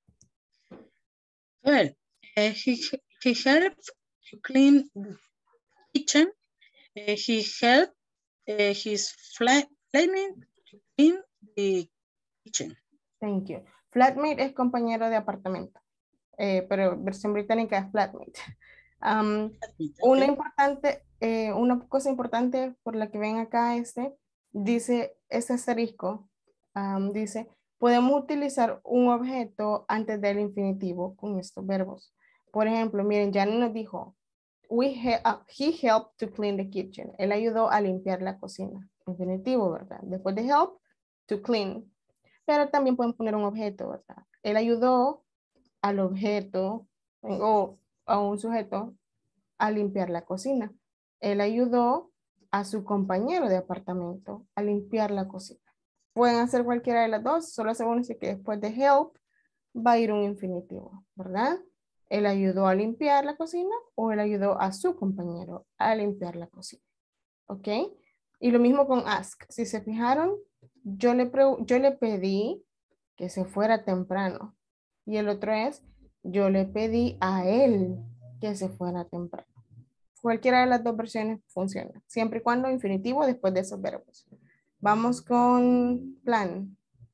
Well, uh, he, he helped to clean the kitchen. Uh, he helped uh, his flatmate to clean the kitchen. Thank you. Flatmate es compañero de apartamento, eh, pero versión británica es flatmate. Um, una importante, eh, una cosa importante por la que ven acá este, dice, este asterisco, um, dice, podemos utilizar un objeto antes del infinitivo con estos verbos. Por ejemplo, miren, Janine nos dijo, We he, uh, he helped to clean the kitchen. Él ayudó a limpiar la cocina. Infinitivo, ¿verdad? Después de help, to clean. Pero también pueden poner un objeto, ¿verdad? Él ayudó al objeto o a un sujeto a limpiar la cocina. Él ayudó a su compañero de apartamento a limpiar la cocina. Pueden hacer cualquiera de las dos, solo asegúrense que después de help va a ir un infinitivo, ¿verdad? Él ayudó a limpiar la cocina o él ayudó a su compañero a limpiar la cocina. ¿Ok? Y lo mismo con ask. Si se fijaron, yo le, yo le pedí que se fuera temprano. Y el otro es, yo le pedí a él que se fuera temprano. Cualquiera de las dos versiones funciona, siempre y cuando infinitivo después de esos verbos. Vamos con plan.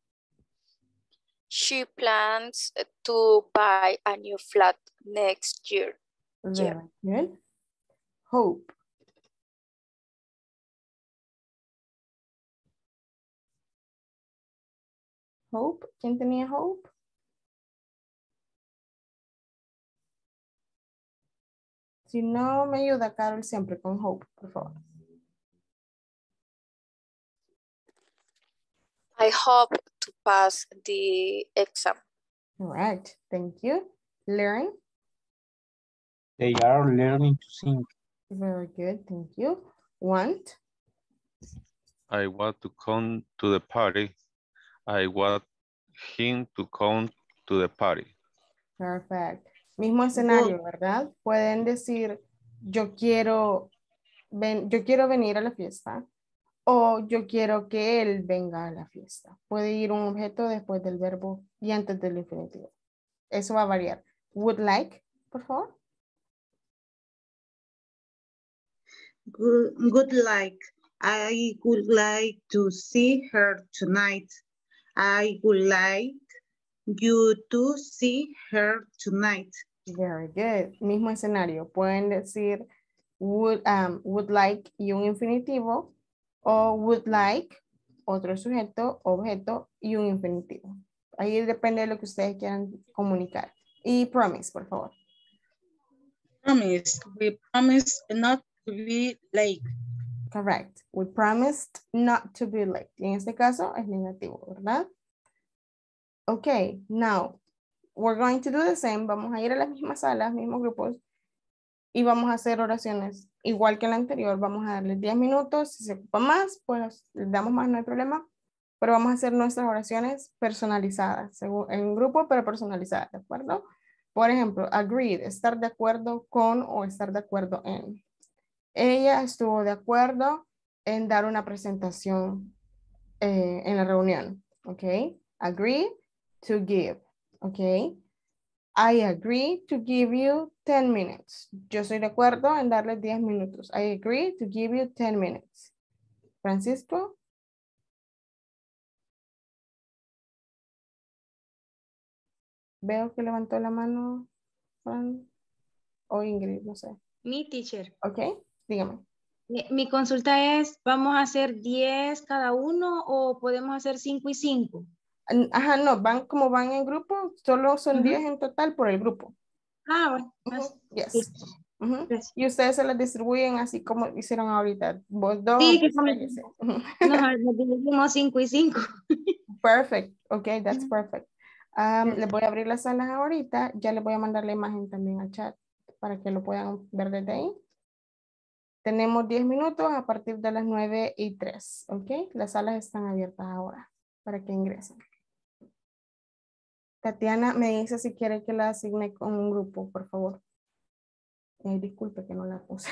She plans to buy a new flat next year. Very good. Hope. Hope. ¿Quién tenía hope? Si no, me ayuda Carol siempre con hope, por favor. I hope to pass the exam. All right, thank you. Learn. They are learning to sing. Very good, thank you. Want. I want to come to the party. I want him to come to the party. Perfect. Mismo escenario, ¿verdad? Pueden decir, yo quiero, ven, yo quiero venir a la fiesta o yo quiero que él venga a la fiesta. Puede ir un objeto después del verbo y antes del infinitivo. Eso va a variar. Would like, por favor. Good, good like. I would like to see her tonight. I would like you to see her tonight. Very good. Mismo escenario. Pueden decir would, um, would like y un infinitivo o would like, otro sujeto, objeto y un infinitivo. Ahí depende de lo que ustedes quieran comunicar. Y promise, por favor. Promise. We promise not to be late. Correct. We promised not to be late. Y en este caso es negativo, ¿verdad? Okay, now we're going to do the same. Vamos a ir a las mismas salas, mismos grupos y vamos a hacer oraciones igual que en la anterior. Vamos a darle diez minutos. Si se ocupa más, pues le damos más, no hay problema. Pero vamos a hacer nuestras oraciones personalizadas, según en grupo, pero personalizadas, ¿de acuerdo? Por ejemplo, agreed, estar de acuerdo con o estar de acuerdo en. Ella estuvo de acuerdo en dar una presentación eh, en la reunión, ¿ok? Agree to give, ¿ok? I agree to give you ten minutes. Yo estoy de acuerdo en darle diez minutos. I agree to give you ten minutes. Francisco. Veo que levantó la mano, Fran, o Ingrid, no sé. Mi teacher. Ok, dígame. Mi, mi consulta es, ¿vamos a hacer diez cada uno o podemos hacer cinco y cinco? Ajá, no, van como van en grupo, solo son diez en total por el grupo. Ah, bueno. Uh-huh. Yes. Uh-huh. Y ustedes se las distribuyen así como hicieron ahorita. Vos dos. Sí, que como nos, nos dividimos cinco y cinco. Perfect. Ok, that's perfect. Um, les voy a abrir las salas ahorita. Ya les voy a mandar la imagen también al chat para que lo puedan ver desde ahí. Tenemos diez minutos a partir de las nueve y tres. Ok, las salas están abiertas ahora para que ingresen. Tatiana me dice si quiere que la asigne con un grupo, por favor. Eh, disculpe que no la puse.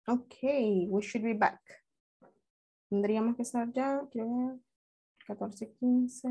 Okay, we should be back. Tendríamos que estar ya, quiero ver, catorce, quince.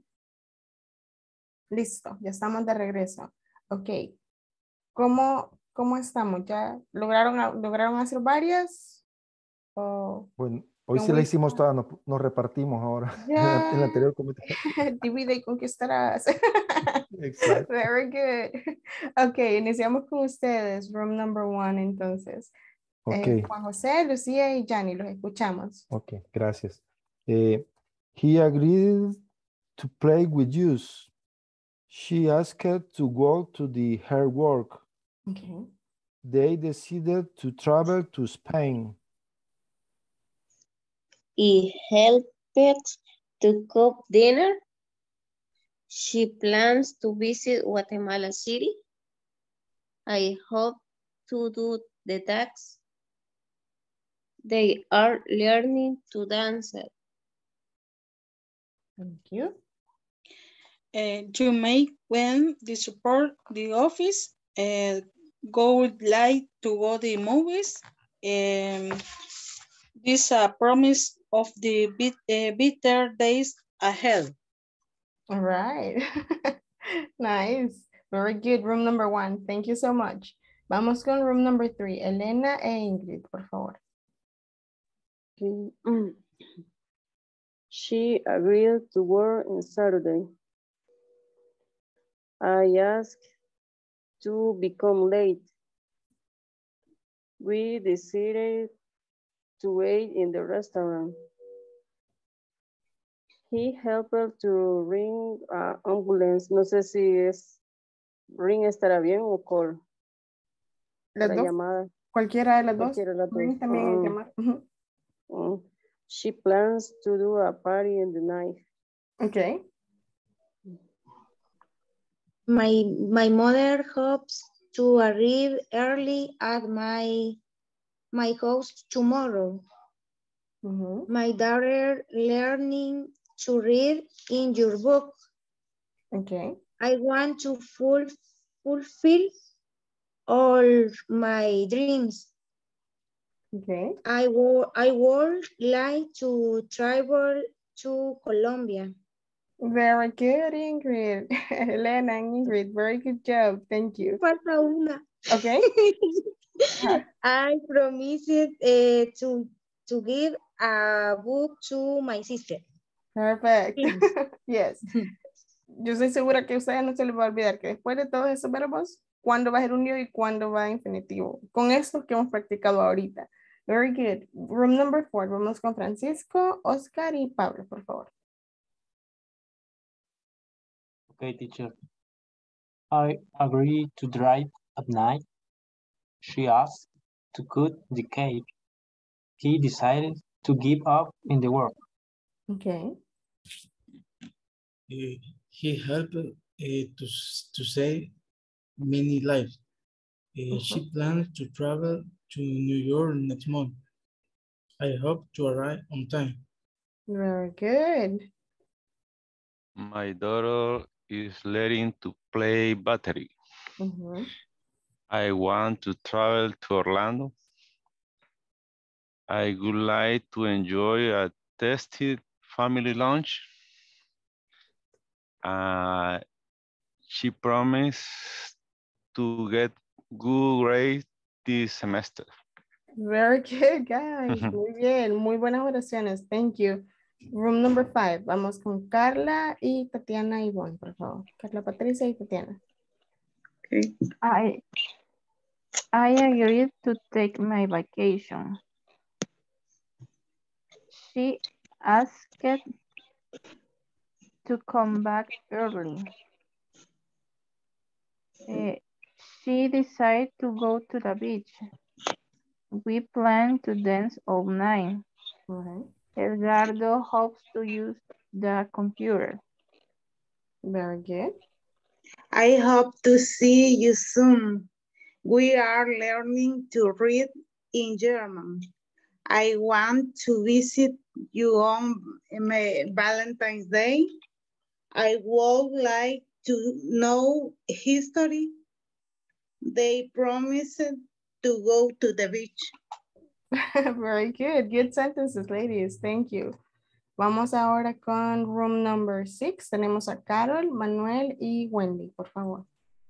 Listo, ya estamos de regreso. Ok. ¿Cómo, cómo estamos? ¿Ya lograron, lograron hacer varias? ¿O Bueno, hoy can sí la we hicimos start? todas, nos, nos repartimos ahora. Ya. En la anterior comité. Divide y conquistarás. Exacto. Very good. Ok, iniciamos con ustedes. Room number one, entonces. Ok, Eh, Juan José, Lucía y Gianni, los escuchamos. ok, gracias. Eh, he agreed to play with you. She asked to go to the her work. Okay. They decided to travel to Spain. He helped to cook dinner. She plans to visit Guatemala City. I hope to do the tax. They are learning to dance. Thank you. Uh, you make when the support the office uh, go would like to go the movies. Um, this a promise of the bit, uh, bitter days ahead. All right. Nice. Very good. Room number one. Thank you so much. Vamos con room number three. Elena e Ingrid, por favor. Okay. Mm. She agreed to work on Saturday. I asked to become late. We decided to wait in the restaurant. He helped to ring an ambulance. No sé si es ring estará bien o call. Las Para dos. llamada. Cualquiera de las dos. Cualquiera de las dos. Ring también hay que Mm. llamar. Ujú. Mm. She plans to do a party in the night. Okay. My, my mother hopes to arrive early at my, my house tomorrow. Mhm. My daughter learning to read in your book. Okay. I want to full, fulfill all my dreams. Okay. I, wo I would like to travel to Colombia. Very good, Ingrid. Elena and Ingrid, very good job. Thank you. Falta una. Okay. Ajá. I promised uh, to, to give a book to my sister. Perfect. Please. Yes. Yo estoy segura que a ustedes no se les va a olvidar que después de todos esos verbos, cuándo va gerundio y cuándo va infinitivo. Con estos que hemos practicado ahorita. Very good. Room number four. Vamos con Francisco, Oscar y Pablo, por favor. Okay, teacher. I agree to drive at night. She asked to cut the cake. He decided to give up in the work. Okay. Uh, he helped uh, to, to save many lives. Uh, Uh-huh. She plans to travel to New York next month. I hope to arrive on time. Very good. My daughter is learning to play battery. Uh-huh. I want to travel to Orlando. I would like to enjoy a tasty family lunch. Uh, she promised to get good grades this semester. Very good, guys. Muy bien. Muy buenas oraciones. Thank you. Room number five. Vamos con Carla y Tatiana Ivonne, por favor. Carla Patricia y Tatiana. Okay. I, I agreed to take my vacation. She asked to come back early. Uh, she decided to go to the beach. We plan to dance all night. All Edgardo hopes to use the computer. Very good. I hope to see you soon. We are learning to read in German. I want to visit you on Valentine's Day. I would like to know history. They promised to go to the beach. Very good. Good sentences, ladies. Thank you. Vamos ahora con room number six. Tenemos a Carol, Manuel y Wendy, por favor.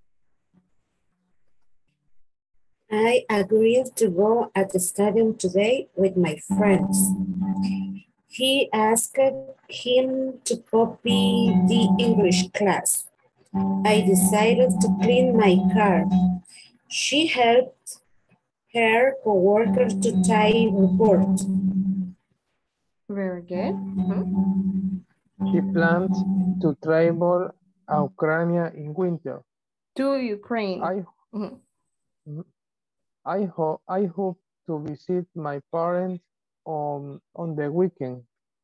I agreed to go at the stadium today with my friends. He asked him to copy the English class. I decided to clean my car. She helped her coworker to type report. Very good. Mm-hmm. He planned to travel to Ukraine in winter. To Ukraine. I, mm-hmm. I, ho I hope to visit my parents on, on the weekend.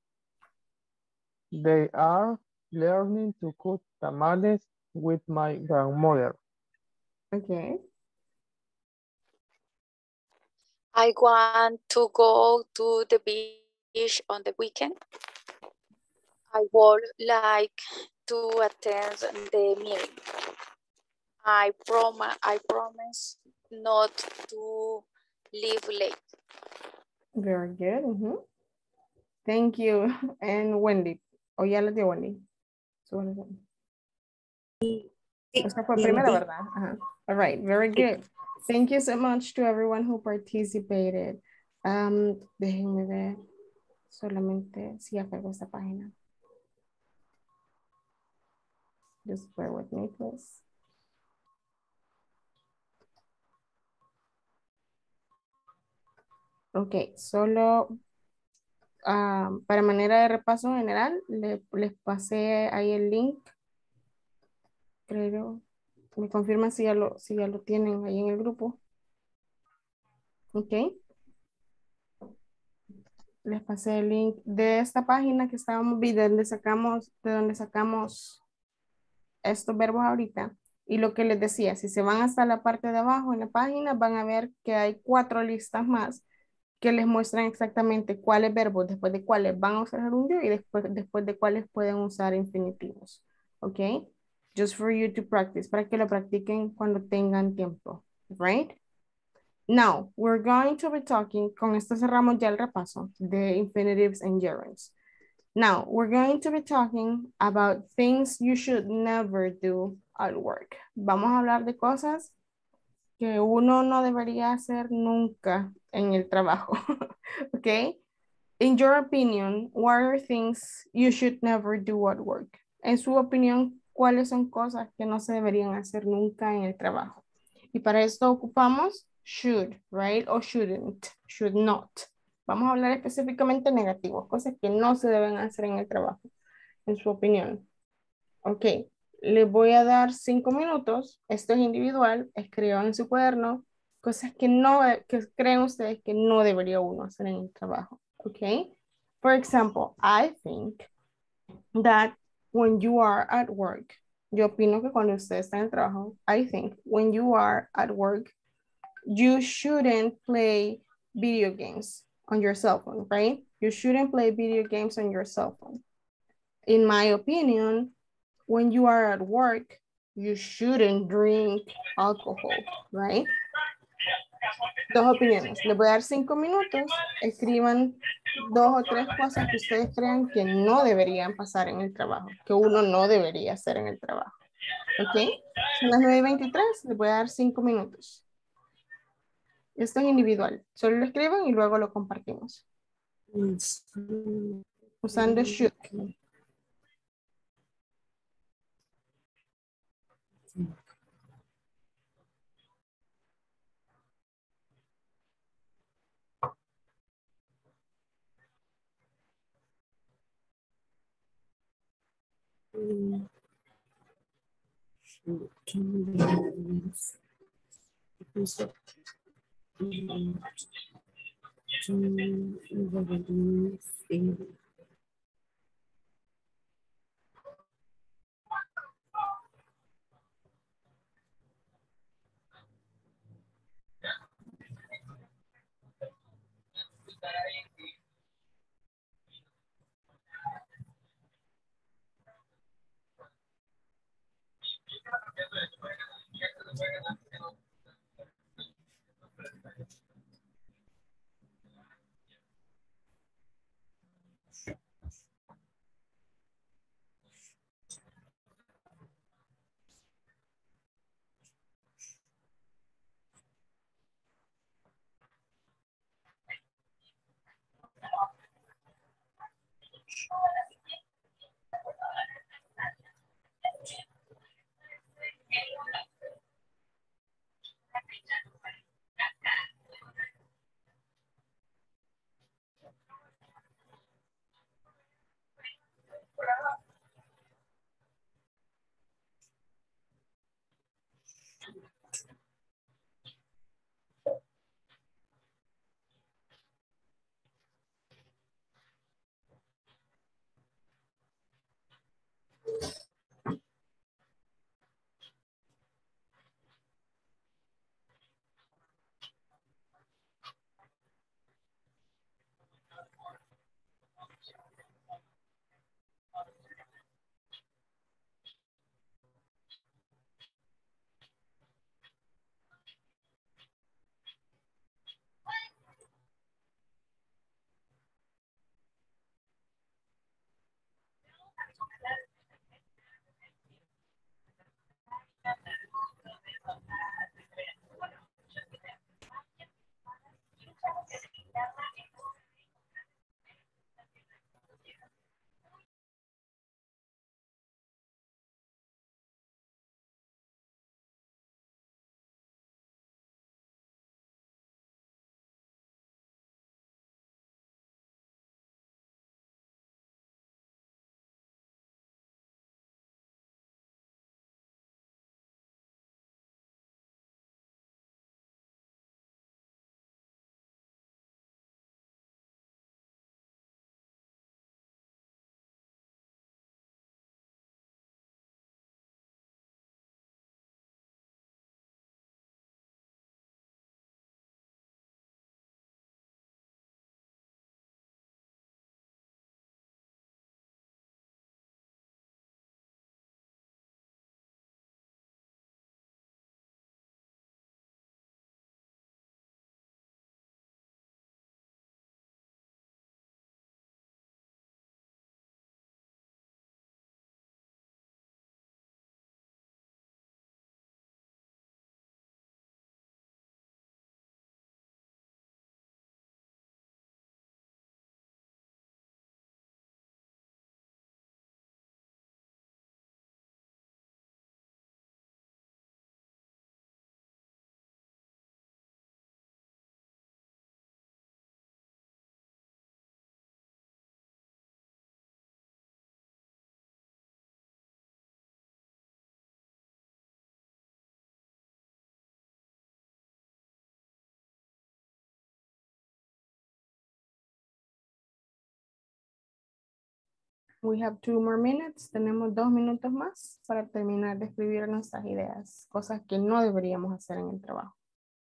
They are learning to cook tamales with my grandmother. Okay. I want to go to the beach on the weekend. I would like to attend the meeting. I promise I promise not to leave late. Very good. Mm-hmm. Thank you. And Wendy. O ya les dio Wendy. Esta fue primera, ¿verdad? Uh-huh. All right. Very good. Thank you so much to everyone who participated. Um, déjenme ver solamente si ya cargo esta página. Just bear with me, please. Ok, solo um, para manera de repaso general, le, les pasé ahí el link. Creo, me confirman si ya lo, si ya lo tienen ahí en el grupo. Ok. Les pasé el link de esta página que estábamos viendo, de donde sacamos, de donde sacamos estos verbos ahorita. Y lo que les decía, si se van hasta la parte de abajo en la página, van a ver que hay cuatro listas más que les muestran exactamente cuáles verbos, después de cuáles van a usar un yo y después, después de cuáles pueden usar infinitivos. ¿Ok? Just for you to practice, para que lo practiquen cuando tengan tiempo. Right? Now, we're going to be talking, con esto cerramos ya el repaso de infinitives and gerunds. Now, we're going to be talking about things you should never do at work. Vamos a hablar de cosas que uno no debería hacer nunca en el trabajo. Okay? In your opinion, what are things you should never do at work? En su opinión, ¿cuáles son cosas que no se deberían hacer nunca en el trabajo? Y para esto ocupamos should, right? O shouldn't, should not. Vamos a hablar específicamente negativos, cosas que no se deben hacer en el trabajo, en su opinión. Ok, les voy a dar cinco minutos. Esto es individual. Escriban en su cuaderno cosas que no, que creen ustedes que no debería uno hacer en el trabajo. Ok, for example, I think that when you are at work, yo opino que cuando usted está en el trabajo, I think when you are at work, you shouldn't play video games on your cell phone, right? You shouldn't play video games on your cell phone. In my opinion, when you are at work, you shouldn't drink alcohol, right? Dos opiniones. Les voy a dar cinco minutos. Escriban dos o tres cosas que ustedes crean que no deberían pasar en el trabajo, que uno no debería hacer en el trabajo. ¿Ok? Son las nueve y veintitrés. Les voy a dar cinco minutos. Esto es individual. Solo lo escriban y luego lo compartimos. Usando should. We have two more minutes. Tenemos dos minutos más para terminar de escribir nuestras ideas, cosas que no deberíamos hacer en el trabajo.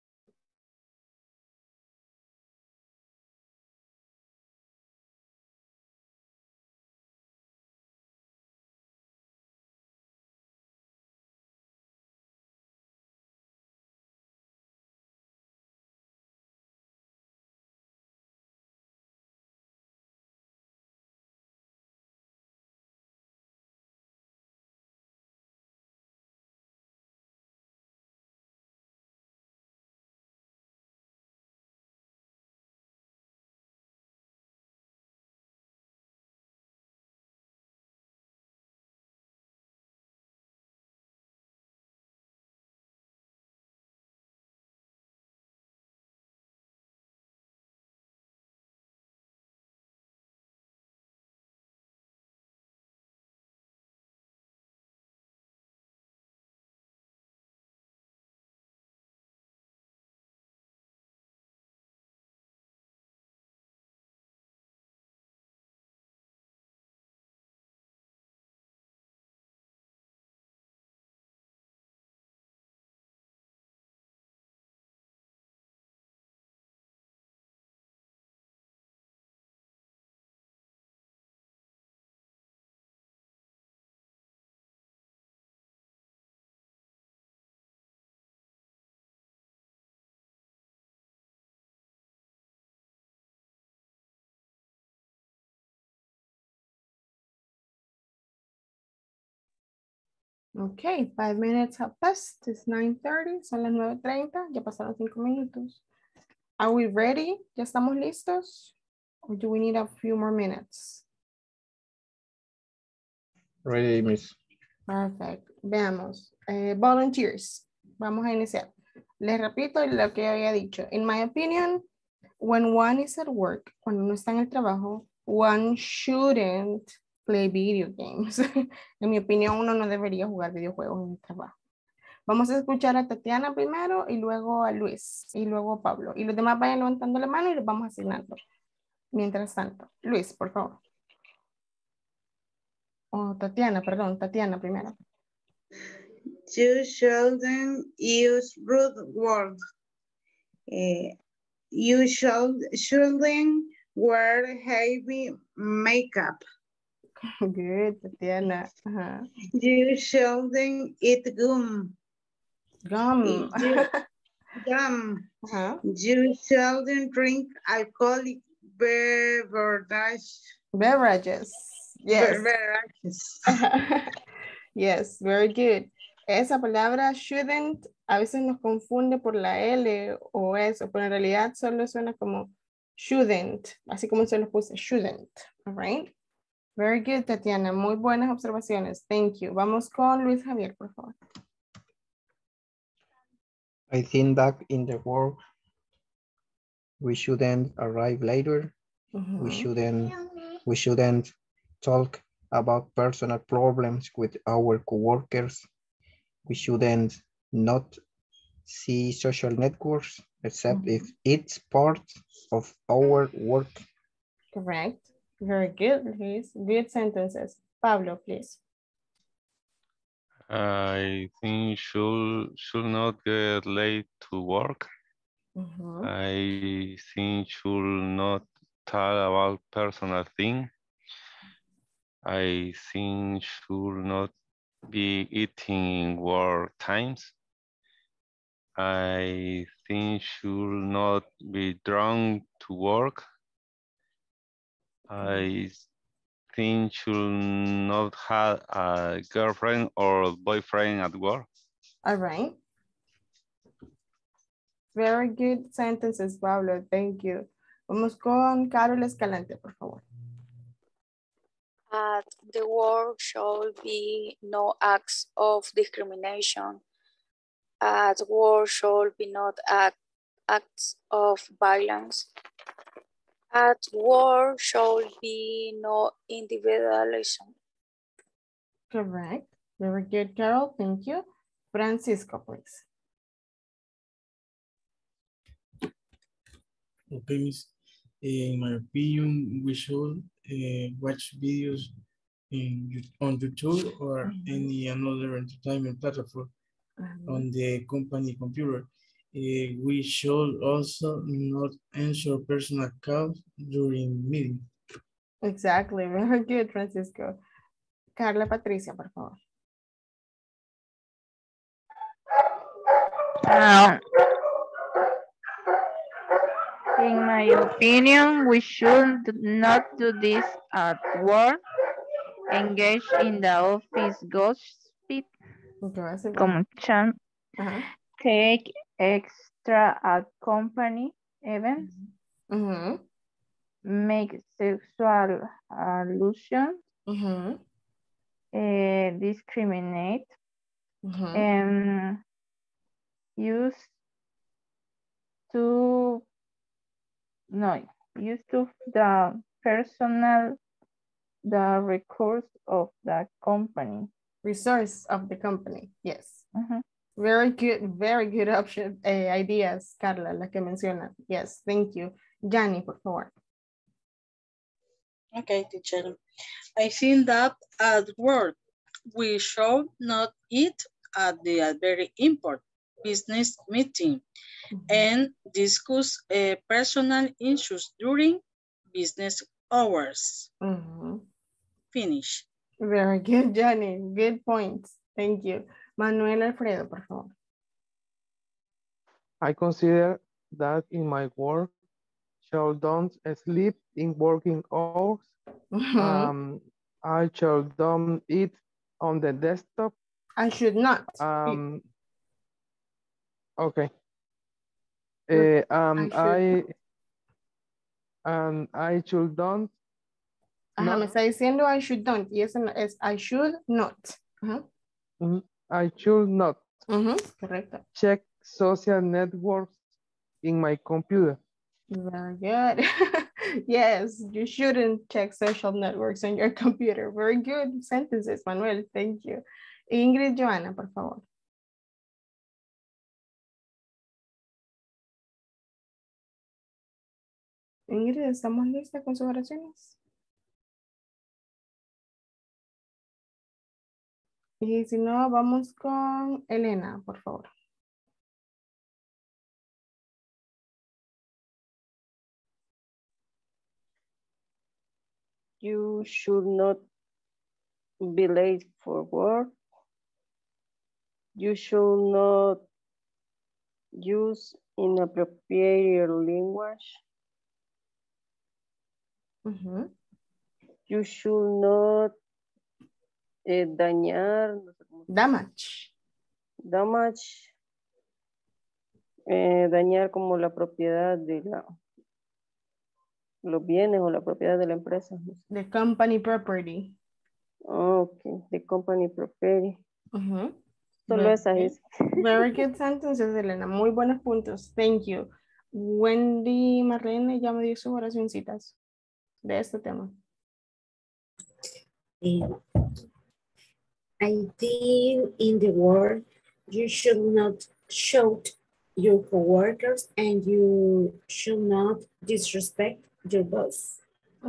Ok, five minutes have passed. It's nine thirty, son las nueve treinta, ya pasaron cinco minutos. Are we ready? ¿Ya estamos listos? Or do we need a few more minutes? Ready, Miss. Perfect. Veamos. Eh, volunteers. Vamos a iniciar. Les repito lo que había dicho. In my opinion, when one is at work, cuando uno está en el trabajo, one shouldn't play video games. En mi opinión, uno no debería jugar videojuegos en el trabajo. Vamos a escuchar a Tatiana primero y luego a Luis y luego a Pablo. Y los demás vayan levantando la mano y los vamos asignando. Mientras tanto, Luis, por favor. Oh, Tatiana, perdón, Tatiana primero. You shouldn't use rude words. Uh, you should, shouldn't wear heavy makeup. Good, Tatiana. Uh-huh. You shouldn't eat gum. Gum. You, gum. Uh-huh. You shouldn't drink alcoholic beverages. Beverages. Yes. Beverages. Yes, very good. Esa palabra shouldn't a veces nos confunde por la L o eso, pero en realidad solo suena como shouldn't, así como se lo puse, shouldn't. All right. Very good, Tatiana. Muy buenas observaciones. Thank you. Vamos con Luis Javier, por favor. I think that in the work, we shouldn't arrive later. Mm-hmm. We shouldn't, we shouldn't talk about personal problems with our coworkers. We shouldn't not see social networks, except mm-hmm. if it's part of our work. Correct. Very good, Luis. Good sentences. Pablo, please. I think should should not get late to work. Mm-hmm. I think should not talk about personal things. I think should not be eating in work times. I think should not be drunk to work. I think should not have a girlfriend or boyfriend at work. All right. Very good sentences, Pablo. Thank you. Vamos con Carol Escalante, por favor. At the work should be no acts of discrimination. At work should be not act, acts of violence. At work should be no individualism. Correct. Very good, Carol. Thank you. Francisco, please. Okay, Miss. In my opinion, we should uh, watch videos in, You- on YouTube or Mhm. any another entertainment platform Mhm. on the company computer. Uh, we should also not answer personal calls during meeting. Exactly. Very good, Francisco. Carla Patricia, por favor. Um, in my opinion, we should not do this at work. Engage in the office gossip, Gossip, como chan, Ajá. take extra at company events, Ujú, make sexual allusion, ujú, eh, discriminate, ujú. and use to no use to the personal the recourse of the company. Resource of the company. Yes. Mhm. Very good, very good option, eh, ideas, Carla, la que menciona. Yes, thank you. Yanni, por favor. Okay, teacher. I think that at work, we should not eat at the very important business meeting and discuss uh, personal issues during business hours. Ujú. Finish. Very good, Yanni. Good points. Thank you. Manuel Alfredo, por favor. I consider that in my work, shall don't sleep in working hours. Ujú. Um, I shall don't eat on the desktop. I should not. Um, okay. Good. Uh, um, I should. I and I should don't Ajá, me not. está diciendo I should don't. Y eso no- es I should not. Ajá. Mhm. I should not Ujú, correcto. check social networks in my computer. Very good. Yes, you shouldn't check social networks on your computer. Very good sentences, Manuel. Thank you. Ingrid Joana, por favor. Ingrid, ¿estamos listas con sus oraciones? Y si no, vamos con Elena, por favor. You should not be late for work. You should not use inappropriate language. Ujú. You should not eh, dañar, no sé cómo se- Damage. damage, eh, dañar como la propiedad de la, los bienes o la propiedad de la empresa. no sé. The company property. Ah, ok, the company property. Ujú. Solo Very esa good. es. Very good sentences, Elena. Muy buenos puntos. Thank you. Wendy Marlene ya me dio sus oracioncitas de este tema. Eh, I think in the world, you should not shout your coworkers and you should not disrespect your boss.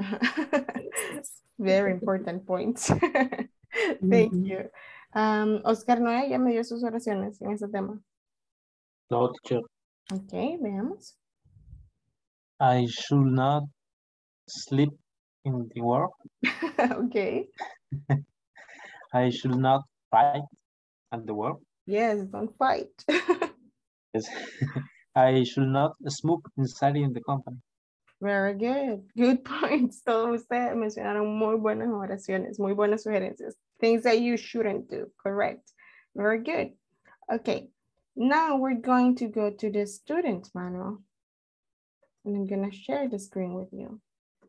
Very important points. Thank Mhm. you. Um, Oscar Noé ya me dio sus oraciones en ese tema. No, teacher. Ok, veamos. I should not sleep in the work. Ok. I should not fight at the work. Yes, don't fight. Yes. I should not smoke inside in the company. Very good. Good points. Todos ustedes mencionaron muy buenas oraciones, muy buenas sugerencias. Things that you shouldn't do. Correct. Very good. Okay. Now we're going to go to the student manual. And I'm going to share the screen with you.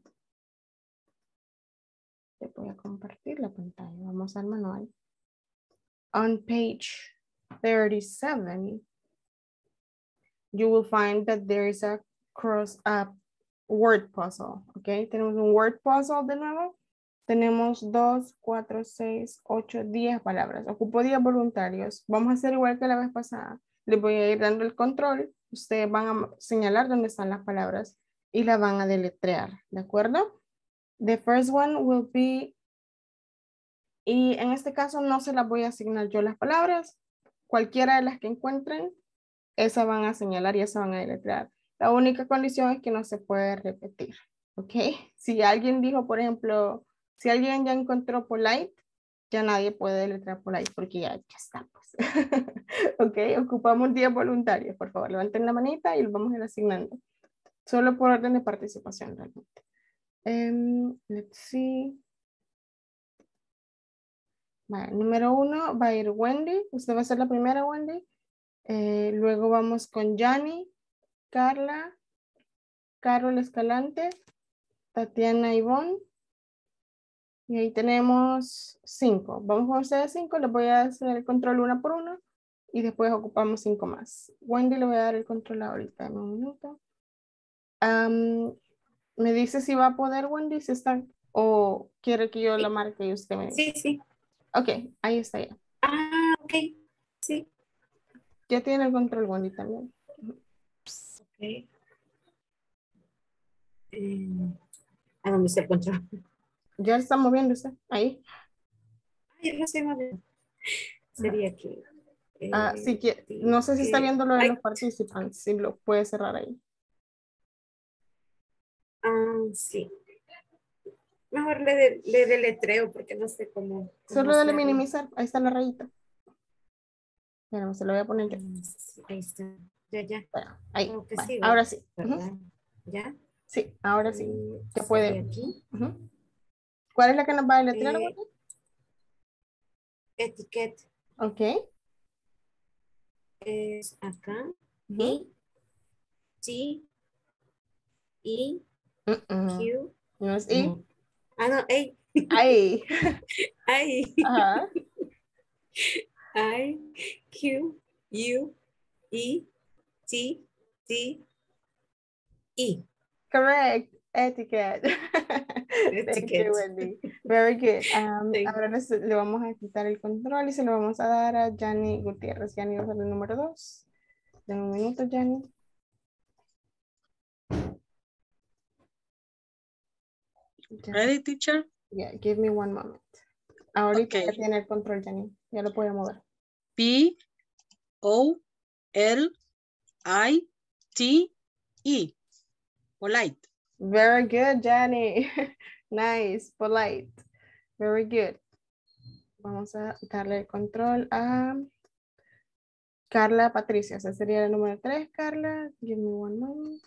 Te voy a compartir la pantalla. Vamos al manual. On page thirty-seven, you will find that there is a cross-up word puzzle. Okay, tenemos un word puzzle de nuevo. Tenemos dos, cuatro, seis, ocho, diez palabras. Ocupo diez voluntarios. Vamos a hacer igual que la vez pasada. Les voy a ir dando el control. Ustedes van a señalar dónde están las palabras y la van a deletrear. ¿De acuerdo? The first one will be Y en este caso no se las voy a asignar yo las palabras. Cualquiera de las que encuentren, esas van a señalar y esas van a deletrear. La única condición es que no se puede repetir. ¿Ok? Si alguien dijo, por ejemplo, si alguien ya encontró polite, ya nadie puede deletrear polite porque ya, ya está. Pues. ¿Ok? Ocupamos diez voluntarios. Por favor, levanten la manita y los vamos a ir asignando. Solo por orden de participación realmente. Um, let's see. Vale, número uno va a ir Wendy. Usted va a ser la primera, Wendy. Eh, luego vamos con Yanni, Carla, Carol Escalante, Tatiana Ivonne. Y ahí tenemos cinco. Vamos con ustedes cinco. Les voy a hacer el control una por uno. Y después ocupamos cinco más. Wendy le voy a dar el control ahorita en un minuto. Um, ¿Me dice si va a poder, Wendy? Si está, o quiere que yo la marque y usted me dice. Sí, sí. Ok, ahí está ya. Ah, ok. Sí. Ya tiene el control, Wendy, también. Ok. Eh, ¿A dónde está el control? Ya está moviendo usted. Ahí. Ay, no sé, moviendo. Sería aquí. Eh, Ah, sí, que, no sé si está viendo lo de los participantes. Si lo puede cerrar ahí. Ah, sí. Mejor le, de, le deletreo porque no sé cómo. cómo Solo dale hacerlo. minimizar. Ahí está la rayita. Pero se lo voy a poner yo. Sí, ahí está. Ya, ya. Bueno, ahí. Como que Vale. sí, Ahora sí. ¿verdad? Uh-huh. ¿Ya? Sí, ahora sí. Eh, Ya puede. Aquí. Uh-huh. ¿Cuál es la que nos va a deletrear? Eh, etiqueta. Ok. Es acá. Uh-huh. I. T. E. Uh-uh. Q. No es I. No. Ah, no, A. I. I. Ajá. I. Q. U. E. T. T. E. Correct. Etiquette. Thank Etiquette. you, Wendy. Very good. Um, ahora les- le vamos a quitar el control y se lo vamos a dar a Yanni Gutiérrez. Yanni va a ser el número dos. En un minuto, Yanni. Ready, teacher? Yeah, give me one moment. Ahorita Okay. ya tiene el control, Yanni. Ya lo puede mover. P O L I T E. Polite. Very good, Yanni. Nice, polite. Very good. Vamos a darle el control a Carla Patricia. Esa sería el número tres, Carla. Give me one moment.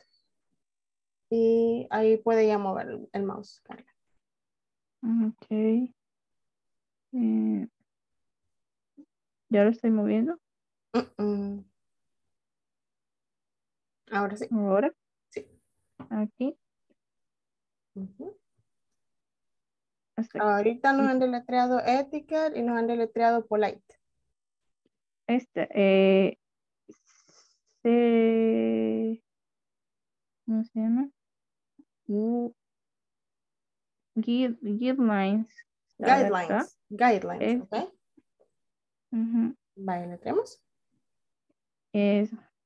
Y ahí puede ya mover el, el mouse, Carla. Ok. Eh, ¿Ya lo estoy moviendo? Uh-uh. Ahora sí. ¿Ahora? Sí. Aquí. Uh-huh. Hasta aquí. Ahorita nos han deletreado etiquette y nos han deletreado polite. Este, eh, se, ¿cómo se llama? Gu- Guide, guidelines. ¿Está acá? Guidelines. Guidelines, Es, ¿ok? ujú, Vale, letreamos. es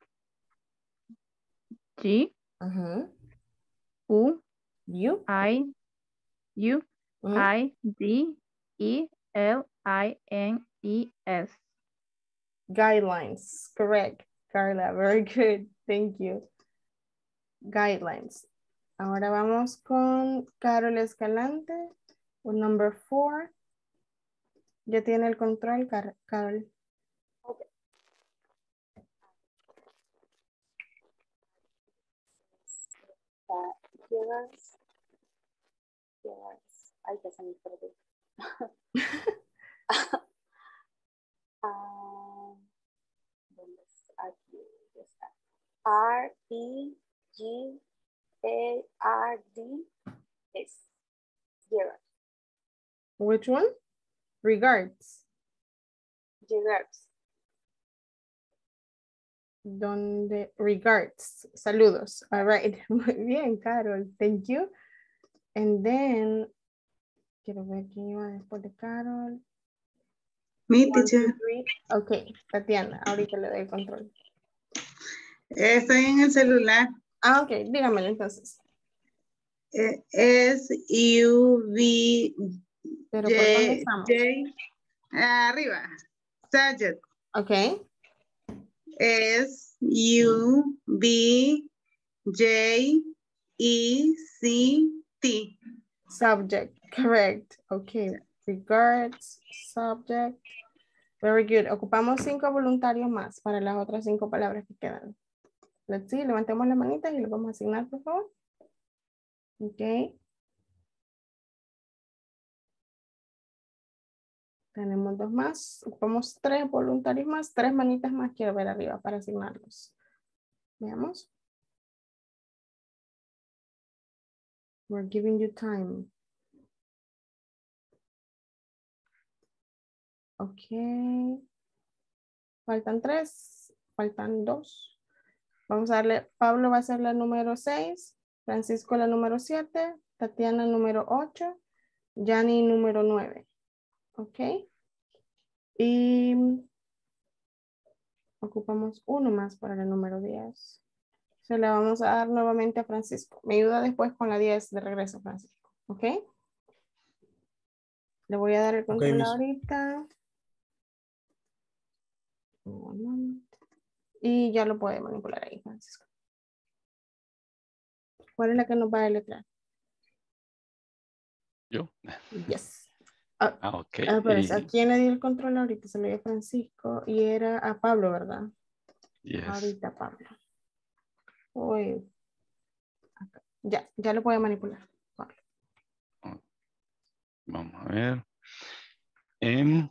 G, Uh-huh. U, You. I, U, Uh-huh. I, D, E, L, I, N, E, S. Guidelines. Correct, Carla. Very good. Thank you. Guidelines. Ahora vamos con Carol Escalante. Con number four. Ya tiene el control, Car Carol. Okay. Uh, years, years. Ay, ya se me perdió. um, aquí está. R E G A R D S. Years. Which one? Regards. Years. Donde regards. Saludos. All right. Muy bien, Carol. Thank you. And then, quiero ver quién iba después de Carol. Mi One, teacher. two, three. Ok, Tatiana, ahorita le doy el control. Estoy en el celular. Ah, ok, dígamelo entonces. Eh, S U V Pero ¿por dónde estamos? J, arriba. Subject. Ok. S, U, B, J, E, C, T. Subject, correct. Okay, regards, subject. Very good. Ocupamos cinco voluntarios más para las otras cinco palabras que quedan. Let's see, levantemos las manitas y los vamos a asignar, por favor. Ok. Tenemos dos más. Ocupamos tres voluntarios más, tres manitas más quiero ver arriba para asignarlos. Veamos. We're giving you time. Ok. Faltan tres. Faltan dos. Vamos a darle, Pablo va a ser la número seis, Francisco la número siete, Tatiana número ocho, Yanni número nueve. Ok. Y ocupamos uno más para el número diez. Se la vamos a dar nuevamente a Francisco. Me ayuda después con la diez de regreso, Francisco. Ok. Le voy a dar el control Okay, ahorita. Y ya lo puede manipular ahí, Francisco. ¿Cuál es la que nos va a deletrear? Yo. Yes. Ah, Ah, ok. ah, pero Y- ¿a quién le di el control ahorita? Se lo di a Francisco y era a Pablo, ¿verdad? yes. Ahorita Pablo. Uy. Acá. Ya, ya lo puede manipular. Pablo. Vamos a ver. M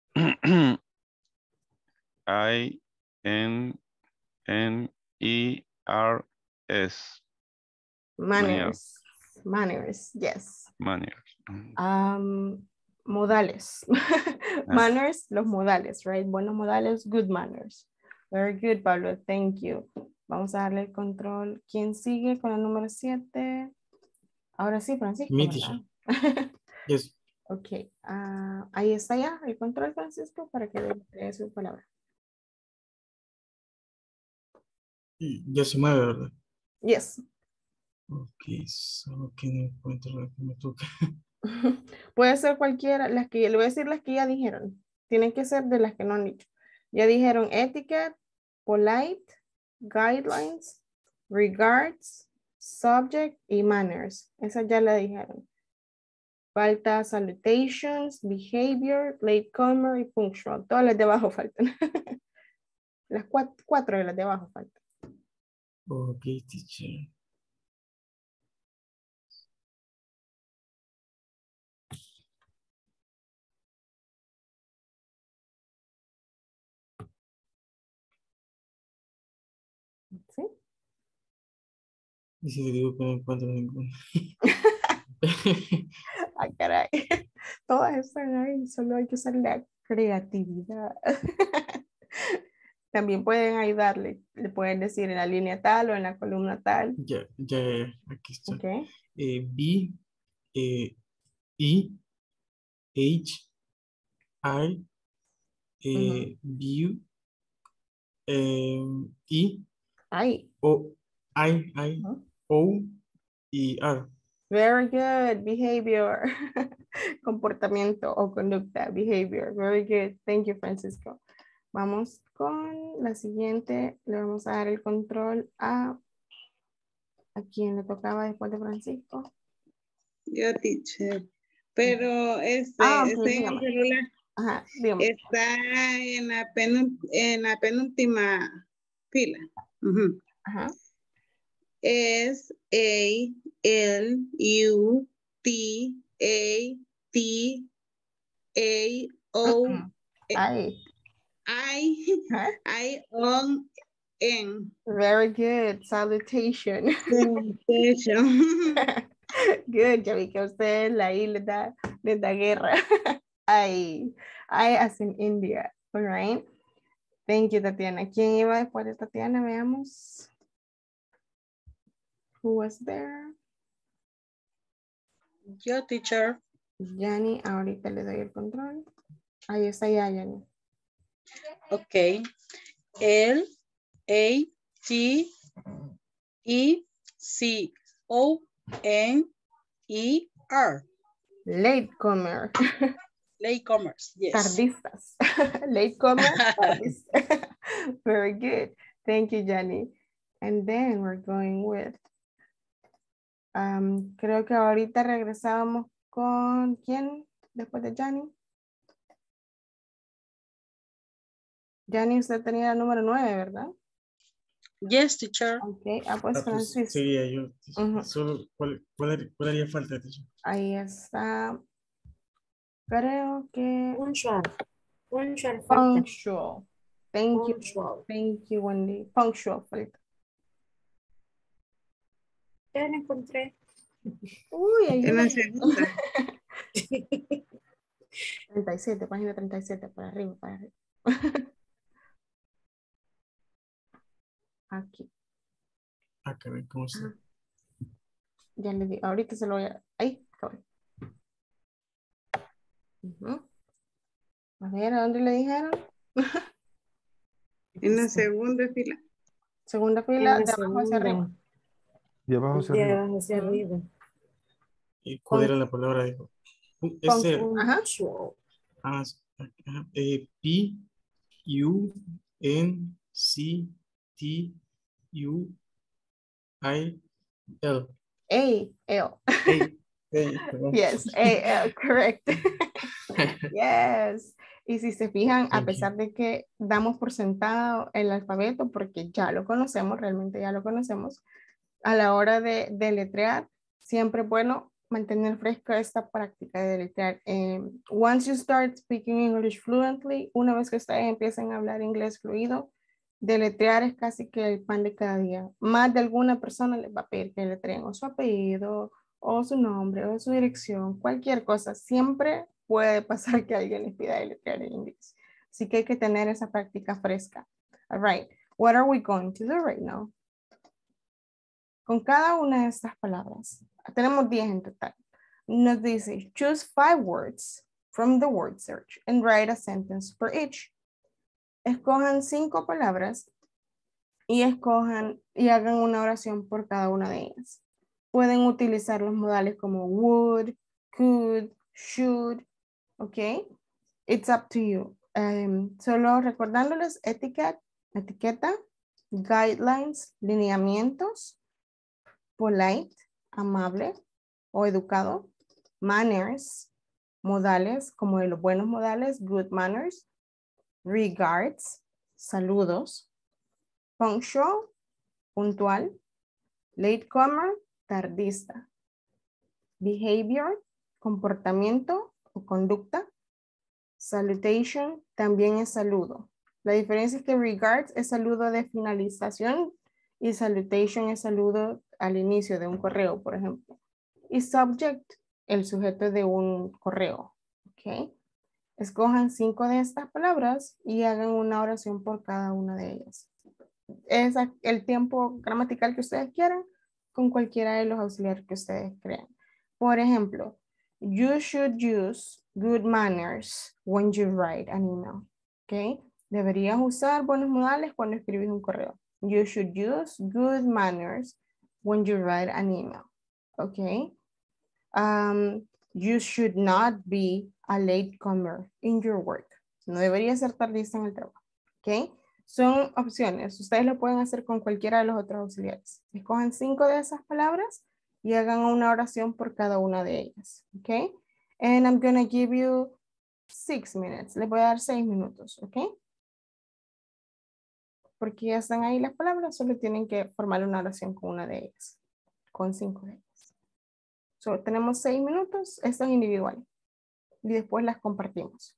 I N N E R S. Manners. Manners, yes. Manners. Um, modales. Manners, los modales, right? Buenos modales, good manners. Very good, Pablo. Thank you. Vamos a darle el control. ¿Quién sigue con el número siete? Ahora sí, Francisco, Me, ¿verdad? Yes. Ok. ah, ahí está ya el control, Francisco, para que dé su palabra. Ya se mueve, ¿verdad? Yes. Ok, solo que no encuentro la que me toca. Puede ser cualquiera, las que le voy a decir las que ya dijeron. Tienen que ser de las que no han dicho. Ya dijeron etiquette, polite, guidelines, regards, subject y manners. Esas ya la dijeron. Falta salutations, behavior, latecomer y punctual. Todas las de abajo faltan. Las cuatro, cuatro de las de abajo faltan. Ok, teacher. ¿Sí? Y si le digo que no encuentro ninguno. Ay, caray. Todas están ahí, solo hay que usar la creatividad. También pueden ayudarle, le pueden decir en la línea tal o en la columna tal. Ya, ya, ya, aquí está. Ok. Eh, B, eh, E, H, I, eh, view, eh, E, I. O, I, I, O, y R. Very good. Behavior. Comportamiento o conducta. Behavior. Very good. Thank you, Francisco. Vamos con la siguiente. Le vamos a dar el control a a quien le tocaba después de Francisco. Yo, teacher. Pero este, Ah, ok, estoy en el dígame. celular. Ajá, dígame. Está en la, penú- en la penúltima fila. Ujú. Ajá. Es A, L, U, T, A, T, A, O, I. I, I, O, N. Very good. Salutation. Salutation. Good, ya vi que a usted la I le da, le da guerra. I. I as in India. All right. Thank you, Tatiana. ¿Quién iba después de Tatiana? Veamos. Who was there? Yo, teacher. Yanni, ahorita le doy el control. Ahí está ya, Yanni. Ok. L, A, T, E, C, O, N, E, R. Latecomer. Latecomers, yes. Tardistas. Latecomer, tardistas. Very good. Thank you, Jenny. And then we're going with, um, creo que ahorita regresábamos con, ¿quién? Después de Jenny. Jenny, usted tenía el número nueve, ¿verdad? Yes, teacher. Ok, ah, pues Ah, pues, Francis. seguía yo. Ujú. Solo, ¿cuál, cuál, haría- cuál haría falta, teacher? Ahí está. Creo que Punctual. Punctual falta. punctual. Thank you. Punctual. Thank you, Wendy. Punctual falta. Ya lo encontré. Uy, ahí En la segunda. treinta y siete, página treinta y siete, para arriba, para arriba. Aquí. Ah, caray, ¿cómo se? Ajá. Ya le di, ahorita se lo voy a... Ahí, cabrón. Ujú. A ver, ¿a dónde le dijeron? En la segunda fila. Segunda En fila, la de abajo hacia segunda. arriba. De abajo hacia De arriba. abajo hacia Ujú. arriba. ¿Y cuál era la palabra? Dijo? Este, Punctual. Ajá. Punctual. ah, ajá, eh, P, U, N, C, T, U, I, L. A, L. Hey, hey, perdón. Yes, A, L, correct. Yes. Y si se fijan, a Thank you. pesar de que damos por sentado el alfabeto, porque ya lo conocemos, realmente ya lo conocemos, a la hora de deletrear, siempre es bueno mantener fresca esta práctica de deletrear. Eh, once you start speaking English fluently, una vez que ustedes empiecen a hablar inglés fluido, deletrear es casi que el pan de cada día. Más de alguna persona les va a pedir que deletreen o su apellido, o su nombre, o su dirección, cualquier cosa. Siempre puede pasar que alguien les pida deletrear en inglés. Así que hay que tener esa práctica fresca. All right. What are we going to do right now? Con cada una de estas palabras, tenemos diez en total. Nos dice, choose five words from the word search and write a sentence for each. Escojan cinco palabras y escojan y hagan una oración por cada una de ellas. Pueden utilizar los modales como would, could, should, ok? It's up to you. Um, solo recordándoles etiqueta, etiqueta, guidelines, lineamientos, polite, amable o educado, manners, modales como de los buenos modales, good manners, regards, saludos, punctual, puntual, latecomer, tardista, behavior, comportamiento o conducta, salutation, también es saludo. La diferencia es que regards es saludo de finalización y salutation es saludo al inicio de un correo, por ejemplo. Y subject, el sujeto de un correo. ¿Ok? Escojan cinco de estas palabras y hagan una oración por cada una de ellas. Es el tiempo gramatical que ustedes quieran con cualquiera de los auxiliares que ustedes crean. Por ejemplo, you should use good manners when you write an email. ¿Ok? Deberías usar buenos modales cuando escribes un correo. You should use good manners when you write an email. Okay. Um, you should not be a latecomer in your work. No debería ser tardista en el trabajo. Okay. Son opciones. Ustedes lo pueden hacer con cualquiera de los otros auxiliares. Escojan cinco de esas palabras y hagan una oración por cada una de ellas. Okay. And I'm going to give you six minutes. Les voy a dar seis minutos. Okay. Porque ya están ahí las palabras, solo tienen que formar una oración con una de ellas, con cinco de ellas. So, tenemos seis minutos, esto es individual, y después las compartimos.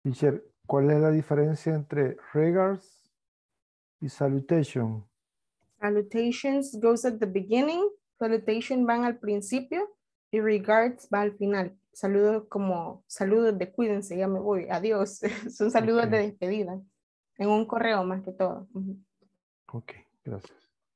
Teacher, ¿cuál es la diferencia entre regards y salutation? Salutations goes at the beginning, salutation van al principio y regards va al final. Saludos como saludos de cuídense, ya me voy, adiós. Son saludos Okay. de despedida. En un correo más que todo. Ujú. Ok, gracias.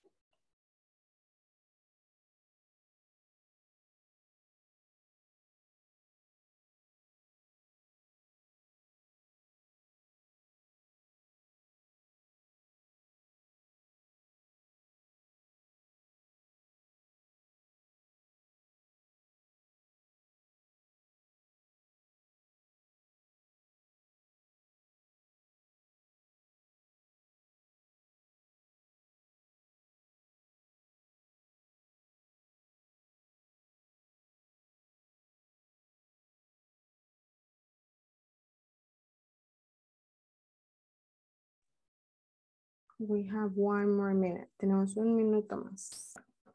We have one more minute. Tenemos un minuto más.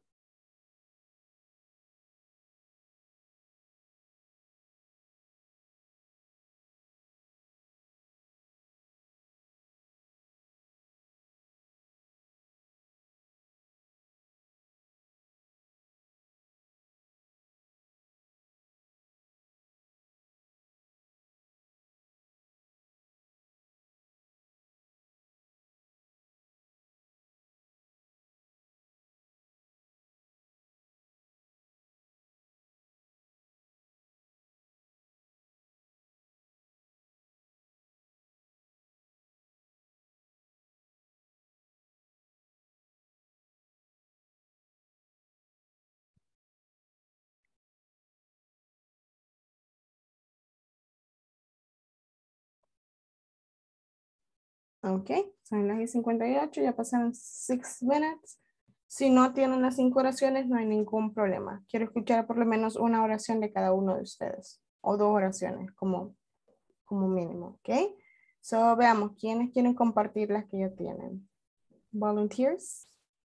Ok, son las diez cincuenta y ocho, ya pasaron six minutes. Si no tienen las cinco oraciones, no hay ningún problema. Quiero escuchar por lo menos una oración de cada uno de ustedes, o dos oraciones como, como mínimo, ok? So, veamos, ¿quiénes quieren compartir las que ya tienen? Volunteers.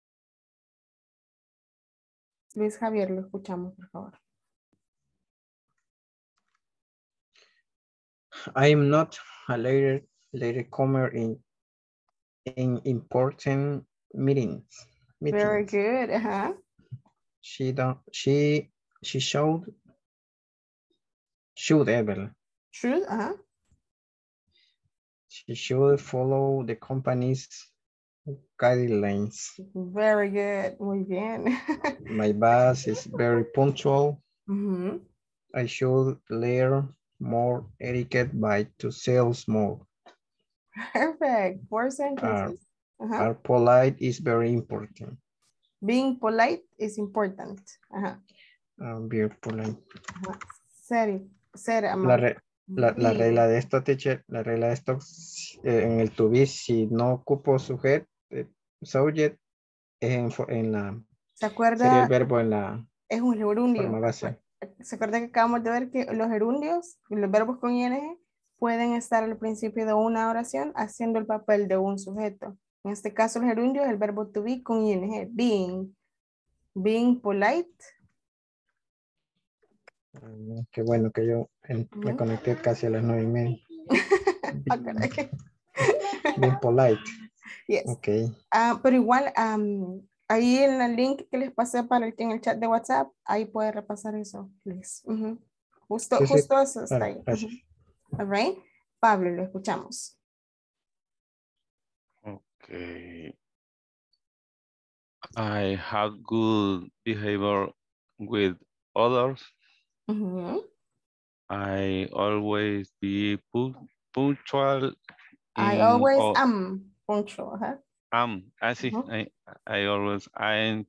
Luis Javier, lo escuchamos, por favor. I am not a later later comer in in important meetings. Very meetings. good, uh-huh. She don't she she showed should ever. Should, uh-huh. She should follow the company's guidelines. Very good, muy bien. My boss is very punctual. Mm-hmm. I should learn more etiquette by to sales more. Perfect, four Are, sentences. Uh-huh. are polite is very important. Being polite is important. Ajá. Uh, very polite. Ajá. Ser, ser La, amable. re, la, la regla de esto, teacher, la regla de esto, eh, en el to be, si no ocupo sujet, eh, subject, es en, en la, ¿Se acuerda? sería el verbo en la es un gerundio. forma base. ¿Se acuerda que acabamos de ver que los gerundios, los verbos con ing, pueden estar al principio de una oración haciendo el papel de un sujeto? En este caso el gerundio es el verbo to be con ing, being. Being polite. Uh, qué bueno que yo en, uh-huh. me conecté casi a las nueve y media. Being, being polite. Yes. Okay. Uh, pero igual, um, ahí en el link que les pasé para el, en el chat de WhatsApp, ahí puede repasar eso, please. Uh-huh. Justo, sí, justo sí. eso está Claro, ahí. Uh-huh. All right. Pablo, lo escuchamos. Okay. I have good behavior with others. Uh-huh. I always be punctual. I always all... am punctual. Huh? Am, I see. Uh-huh. I, I always am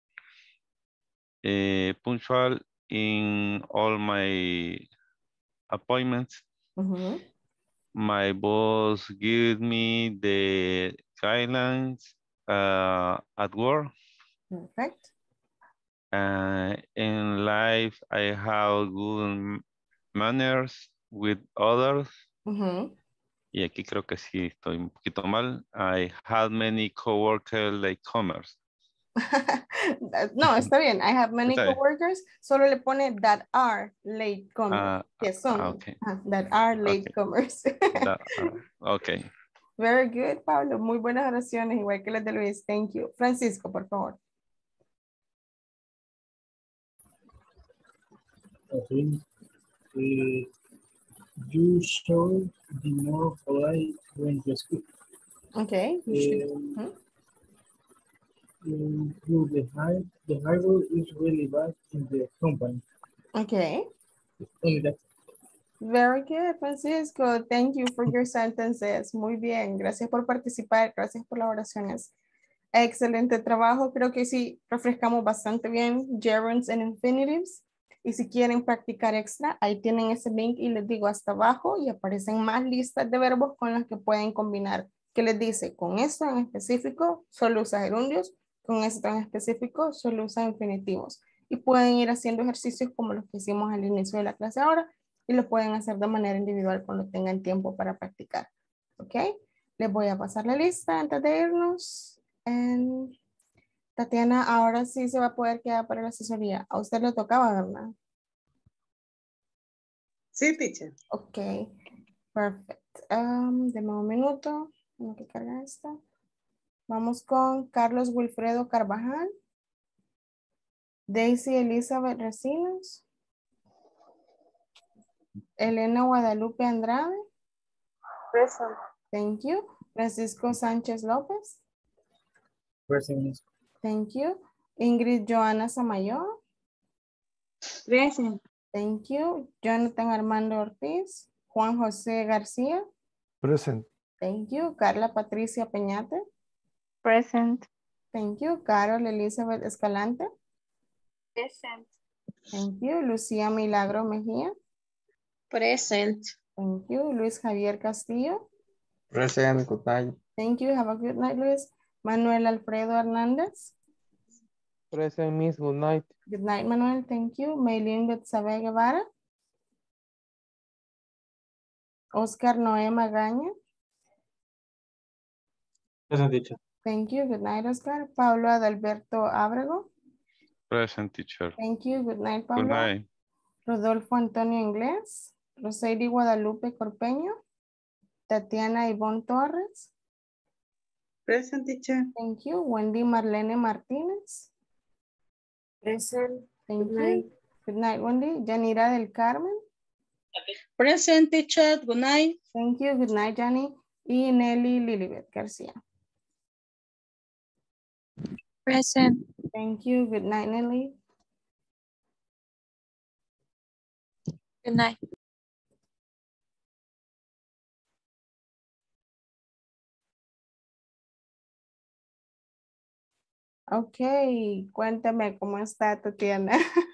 uh, punctual in all my appointments. Uh-huh. My boss gives me the guidelines uh, at work. Perfect. Uh, in life, I have good manners with others. Uh-huh. Y aquí creo que sí estoy un poquito mal. I had many coworkers like commerce. No, está bien. I have many Está bien. coworkers. Solo le pone that are late comers. Ah, que son. ah, okay. Ah, that are late Okay. comers. That, uh, okay. Very good, Pablo. Muy buenas oraciones, igual que las de Luis. Thank you. Francisco, por favor. Okay. Uh, you should be more polite when you speak. Okay. You should. Um, Hmm? um, you- the high, the harbor is really bad in the company. Okay. Only that. Very good, Francisco. Thank you for your sentences. Muy bien. Gracias por participar. Gracias por las oraciones. Excelente trabajo. Creo que sí refrescamos bastante bien gerunds and infinitives. Y si quieren practicar extra, ahí tienen ese link y les digo hasta abajo y aparecen más listas de verbos con las que pueden combinar. Que les dice, con esto en específico, solo usa gerundios, con esto en específico, solo usa infinitivos. Y pueden ir haciendo ejercicios como los que hicimos al inicio de la clase ahora y lo pueden hacer de manera individual cuando tengan tiempo para practicar. ¿Ok? Les voy a pasar la lista antes de irnos. And Tatiana, ahora sí se va a poder quedar para la asesoría. A usted le tocaba, ¿verdad? Sí, teacher. Ok, perfecto. Um, deme un minuto. Tengo que cargar esta. Vamos con Carlos Wilfredo Carvajal. Daisy Elizabeth Resinos. Elena Guadalupe Andrade. Present. Thank you. Francisco Sánchez López. Present. Thank you. Ingrid Joana Samayoa. Present. Thank you. Jonathan Armando Ortiz. Juan José García. Present. Thank you. Carla Patricia Peñate. Present. Thank you. Carol Elizabeth Escalante. Present. Thank you. Lucía Milagro Mejía. Present. Thank you. Luis Javier Castillo. Present, good night. Thank you. Have a good night, Luis. Manuel Alfredo Hernández. Present, Miss. Good night. Good night, Manuel. Thank you. Maylin Betsabe Guevara. Oscar Noé Magaña. Present, teacher. Thank you. Good night, Oscar. Pablo Adalberto Ábrego. Present, teacher. Thank you. Good night, Pablo. Good night. Rodolfo Antonio Inglés. Roseli Guadalupe Corpeño. Tatiana Ivonne Torres. Present, teacher. Thank you. Wendy Marlene Martínez. Present. Thank Good you. night. Good night, Wendy. Yanira del Carmen. Present, teacher. Good night. Thank you. Good night, Jani. Y Nelly Lilibet García. Present. Thank you. Good night, Nelly. Good night. Ok, cuéntame cómo está Tatiana.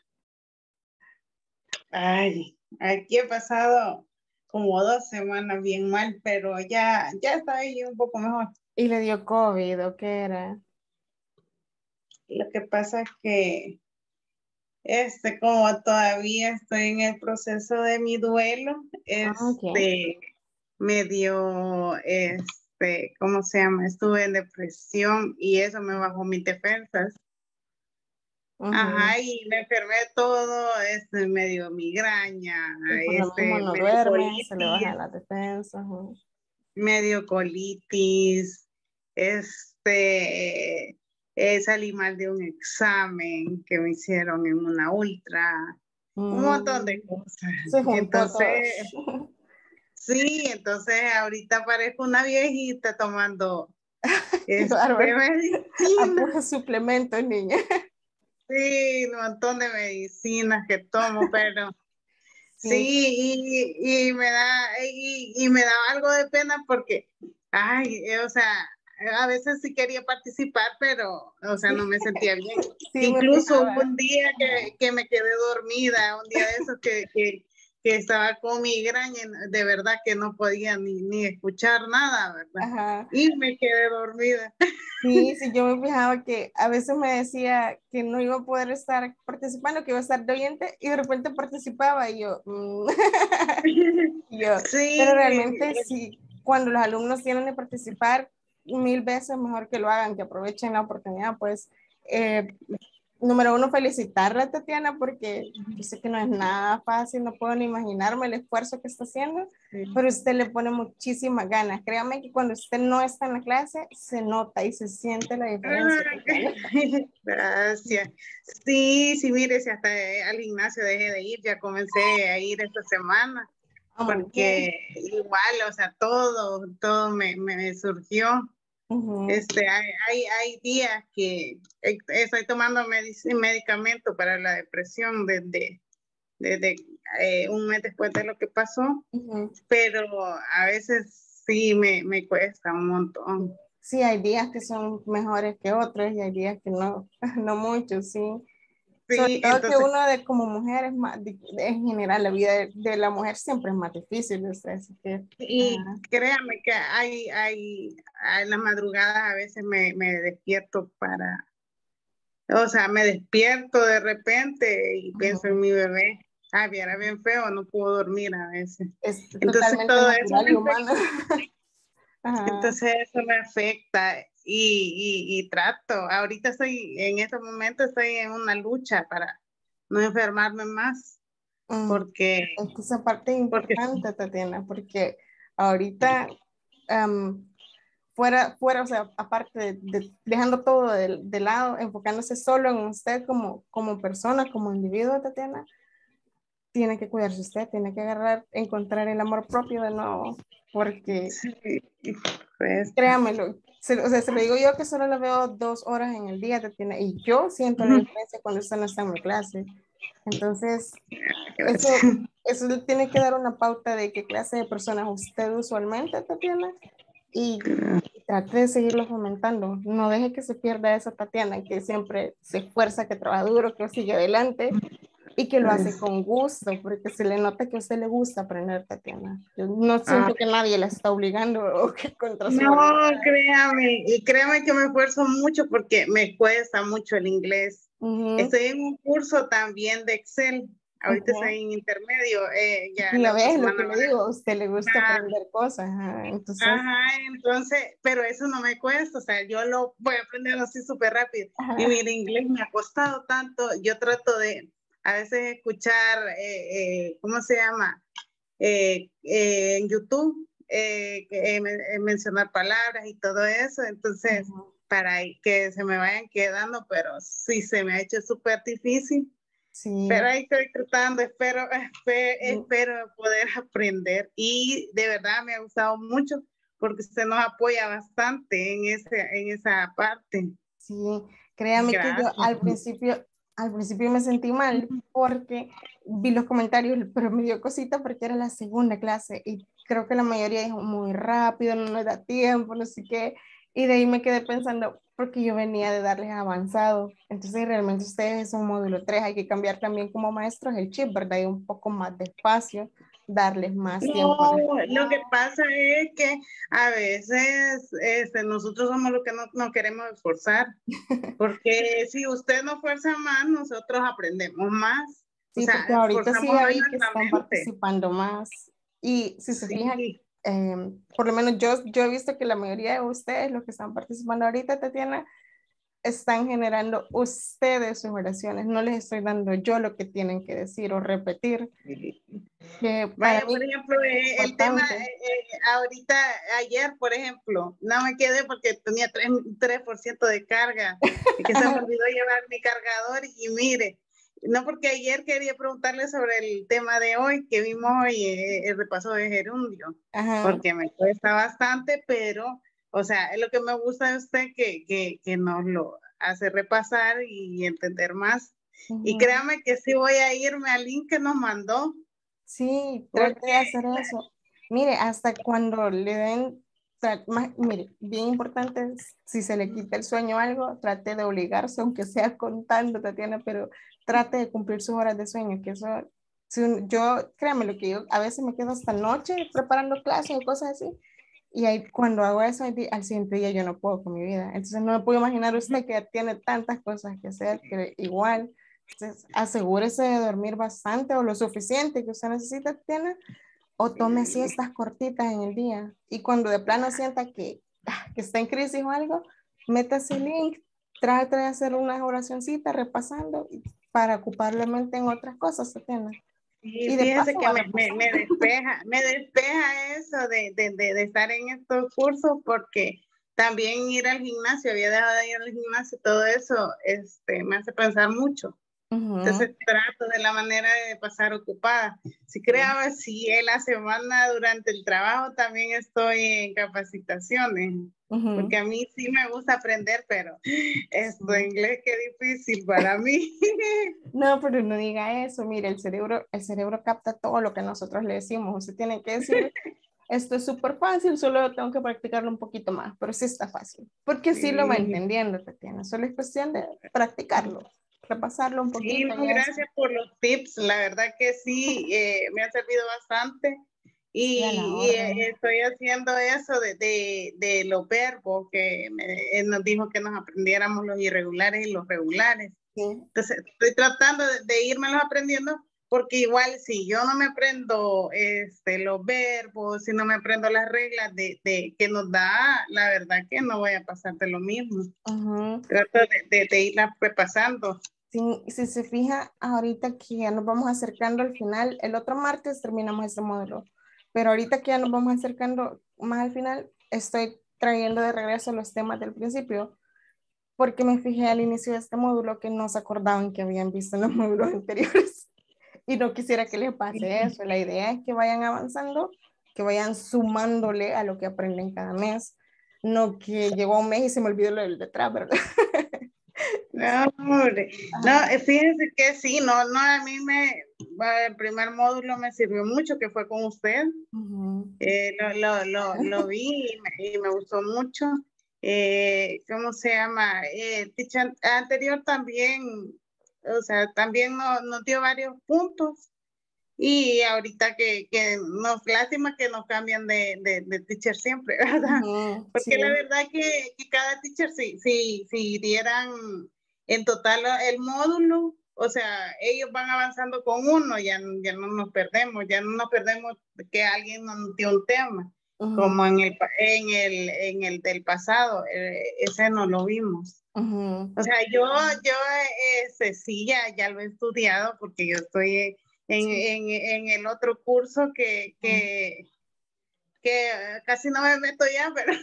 Ay, aquí he pasado como dos semanas bien mal, pero ya, ya estoy un poco mejor. ¿Y le dio COVID o qué era? Lo que pasa es que este, como todavía estoy en el proceso de mi duelo, Ah, ok. este, me dio, este, ¿cómo se llama? Estuve en depresión y eso me bajó mis defensas. Ujú. Ajá, y me enfermé todo, este, me dio migraña, Y por lo este, mismo no me dio duerme, se le colitis, bajan las defensas. Ujú. me dio colitis, este, eh, salí mal de un examen que me hicieron en una ultra, un montón de Mm, cosas. se juntó Entonces, todo. sí, entonces ahorita parezco una viejita tomando Qué este, bárbaro. A medicina. puros suplementos, niña. Sí, un montón de medicinas que tomo, pero Sí. sí, y, y me da, y, y me da algo de pena porque, ay, eh, o sea, a veces sí quería participar, pero, o sea, no me sentía bien. Sí, me Incluso fijaba. hubo un día que, que me quedé dormida, un día de esos que, que, que estaba con migraña, de verdad que no podía ni, ni escuchar nada, ¿verdad? Ajá. Y me quedé dormida. Sí, sí, yo me fijaba que a veces me decía que no iba a poder estar participando, que iba a estar de oyente y de repente participaba y yo, mm. Y yo, Sí, pero realmente sí, cuando los alumnos tienen de participar, mil veces mejor que lo hagan, que aprovechen la oportunidad, pues eh, número uno, felicitarla a Tatiana porque yo sé que no es nada fácil, no puedo ni imaginarme el esfuerzo que está haciendo, sí. Pero usted le pone muchísimas ganas. Créame que cuando usted no está en la clase, se nota y se siente la diferencia. Gracias. Sí, sí, mire, si hasta al gimnasio dejé de ir, ya comencé a ir esta semana, oh, porque igual, o sea, todo, todo me, me surgió. Uh-huh. Este, hay, hay, hay días que estoy tomando medic- medicamento para la depresión desde, desde eh, un mes después de lo que pasó, uh-huh. Pero a veces sí me, me cuesta un montón. Sí, hay días que son mejores que otros y hay días que no, no mucho, sí. Sí, sobre todo entonces, que uno de como mujer es más, de, de, en general la vida de, de la mujer siempre es más difícil, o sea, así que, y uh, créame que hay, hay, en las madrugadas a veces me, me despierto para, o sea, me despierto de repente y uh-huh. pienso en mi bebé. Ah, viera bien feo, no puedo dormir a veces. Es entonces todo eso y humano. Entonces eso me afecta. Y, y, y trato, ahorita estoy, en este momento estoy en una lucha para no enfermarme más, mm, porque... Es que esa parte es importante, porque, Tatiana, porque ahorita, um, fuera, fuera, o sea, aparte de, de dejando todo de, de lado, enfocándose solo en usted como, como persona, como individuo, Tatiana, tiene que cuidarse usted, tiene que agarrar, encontrar el amor propio de nuevo, porque, sí, pues, créamelo, se, o sea, se lo digo yo que solo lo veo dos horas en el día, Tatiana, y yo siento la diferencia cuando usted no está en mi clase. Entonces, eso, eso tiene que dar una pauta de qué clase de personas usted usualmente, Tatiana, y, y trate de seguirlo fomentando. No deje que se pierda esa Tatiana, que siempre se esfuerza, que trabaja duro, que sigue adelante y que lo hace con gusto, porque se le nota que a usted le gusta aprender, Tatiana. Yo no siento ah. que nadie la está obligando o que contra su No, voluntad. Créame, y créame que me esfuerzo mucho porque me cuesta mucho el inglés. Uh-huh. Estoy en un curso también de Excel. Ahorita uh-huh. estoy en intermedio. Eh, ya y a ver, lo que le digo, a usted le gusta ah. aprender cosas. Ajá, entonces... Ajá, entonces, pero eso no me cuesta. O sea, yo lo voy a aprender así súper rápido. Ajá. Y mire, inglés me ha costado tanto. Yo trato de a veces escuchar, eh, eh, ¿cómo se llama? Eh, eh, en YouTube, eh, eh, mencionar palabras y todo eso. Entonces, uh-huh. para que se me vayan quedando, pero sí se me ha hecho súper difícil. Sí. Pero ahí estoy tratando, espero, espero, sí. espero poder aprender. Y de verdad me ha gustado mucho porque usted nos apoya bastante en, ese, en esa parte. Sí, créame Gracias. que yo al principio... Al principio me sentí mal porque vi los comentarios, pero me dio cosita porque era la segunda clase y creo que la mayoría dijo muy rápido, no nos da tiempo, no sé qué. Y de ahí me quedé pensando, porque yo venía de darles avanzado. Entonces realmente ustedes son módulo tres, hay que cambiar también como maestros el chip, ¿verdad? Y un poco más despacio, darles más no, tiempo. Lo que pasa es que a veces este, nosotros somos los que no, no queremos esforzar, porque si usted no fuerza más, nosotros aprendemos más. Sí, o sea, porque ahorita sí hay que están participando más. Y si se sí. fijan, eh, por lo menos yo, yo he visto que la mayoría de ustedes, los que están participando ahorita, Tatiana, están generando ustedes sus oraciones. No les estoy dando yo lo que tienen que decir o repetir. Que Vaya, por ejemplo, eh, el tema, eh, eh, ahorita, ayer, por ejemplo, no me quedé porque tenía tres por ciento de carga, y que se me olvidó llevar mi cargador y mire, no porque ayer quería preguntarle sobre el tema de hoy, que vimos hoy, eh, el repaso de gerundio, Ajá. porque me cuesta bastante, pero, o sea, lo que me gusta de usted que, que, que nos lo hace repasar y entender más. Uh-huh. Y créame que sí voy a irme al link que nos mandó. Sí, trate de hacer eso. Mire, hasta cuando le den, más, mire, bien importante, si se le quita el sueño o algo, trate de obligarse, aunque sea contando, Tatiana, pero trate de cumplir sus horas de sueño, que eso, si un, yo, créame lo que yo, a veces me quedo hasta noche preparando clases o cosas así, y ahí, cuando hago eso, al siguiente día yo no puedo con mi vida. Entonces no me puedo imaginar usted que tiene tantas cosas que hacer, que igual... Entonces, asegúrese de dormir bastante o lo suficiente que usted necesita, tiene, o tome siestas cortitas en el día. Y cuando de plano sienta que, que está en crisis o algo, métase el link, trata de hacer unas oracioncitas repasando para ocupar la mente en otras cosas, Tatiana. Y, Y de fíjese paso que va me, me, me despeja, me despeja eso de, de, de, de estar en estos cursos, porque también ir al gimnasio, había dejado de ir al gimnasio, todo eso este, me hace pensar mucho. Uh-huh. Entonces trato de la manera de pasar ocupada. Si creaba, si en la semana durante el trabajo también estoy en capacitaciones, uh-huh. porque a mí sí me gusta aprender, pero esto uh-huh. inglés qué difícil para mí. No, pero no diga eso. Mire, el cerebro, el cerebro capta todo lo que nosotros le decimos. Usted tiene que decir, esto es súper fácil, solo tengo que practicarlo un poquito más, pero sí está fácil. Porque sí, sí lo va entendiendo, Tatiana. Solo es cuestión de practicarlo. Repasarlo un poquito. Sí, no, gracias por los tips, la verdad que sí, eh, me ha servido bastante y, y eh, estoy haciendo eso de, de, de los verbos que me, él nos dijo que nos aprendiéramos los irregulares y los regulares. Sí. Entonces estoy tratando de, de irmelos aprendiendo porque igual si yo no me aprendo este, los verbos, si no me aprendo las reglas de, de que nos da, la verdad que no voy a pasar de lo mismo. Uh-huh. Trato de, de, de irlas repasando. Si, si se fija, ahorita que ya nos vamos acercando al final, el otro martes terminamos este módulo, pero ahorita que ya nos vamos acercando más al final, estoy trayendo de regreso los temas del principio, porque me fijé al inicio de este módulo que no se acordaban que habían visto en los módulos anteriores, y no quisiera que les pase eso. La idea es que vayan avanzando, que vayan sumándole a lo que aprenden cada mes, no que llegó un mes y se me olvidó lo del detrás, ¿verdad? No, no, fíjense que sí, no, no, a mí me, el primer módulo me sirvió mucho, que fue con usted, uh-huh. eh, lo, lo, lo, lo vi y me, y me gustó mucho, eh, ¿cómo se llama? Eh, el teacher anterior también, o sea, también nos, nos dio varios puntos, y ahorita que, que nos, lástima que nos cambian de, de, de teacher siempre, ¿verdad? Uh-huh, porque sí. La verdad que, que cada teacher, si, si, si dieran en total el módulo, o sea, ellos van avanzando con uno, ya, ya no nos perdemos, ya no nos perdemos que alguien nos dio un tema, uh-huh. como en el, en, el, en el del pasado, eh, ese no lo vimos. Uh-huh. O sea, yo, yo ese, sí, ya, ya lo he estudiado porque yo estoy en, sí. en, en el otro curso que, que, que casi no me meto ya, pero...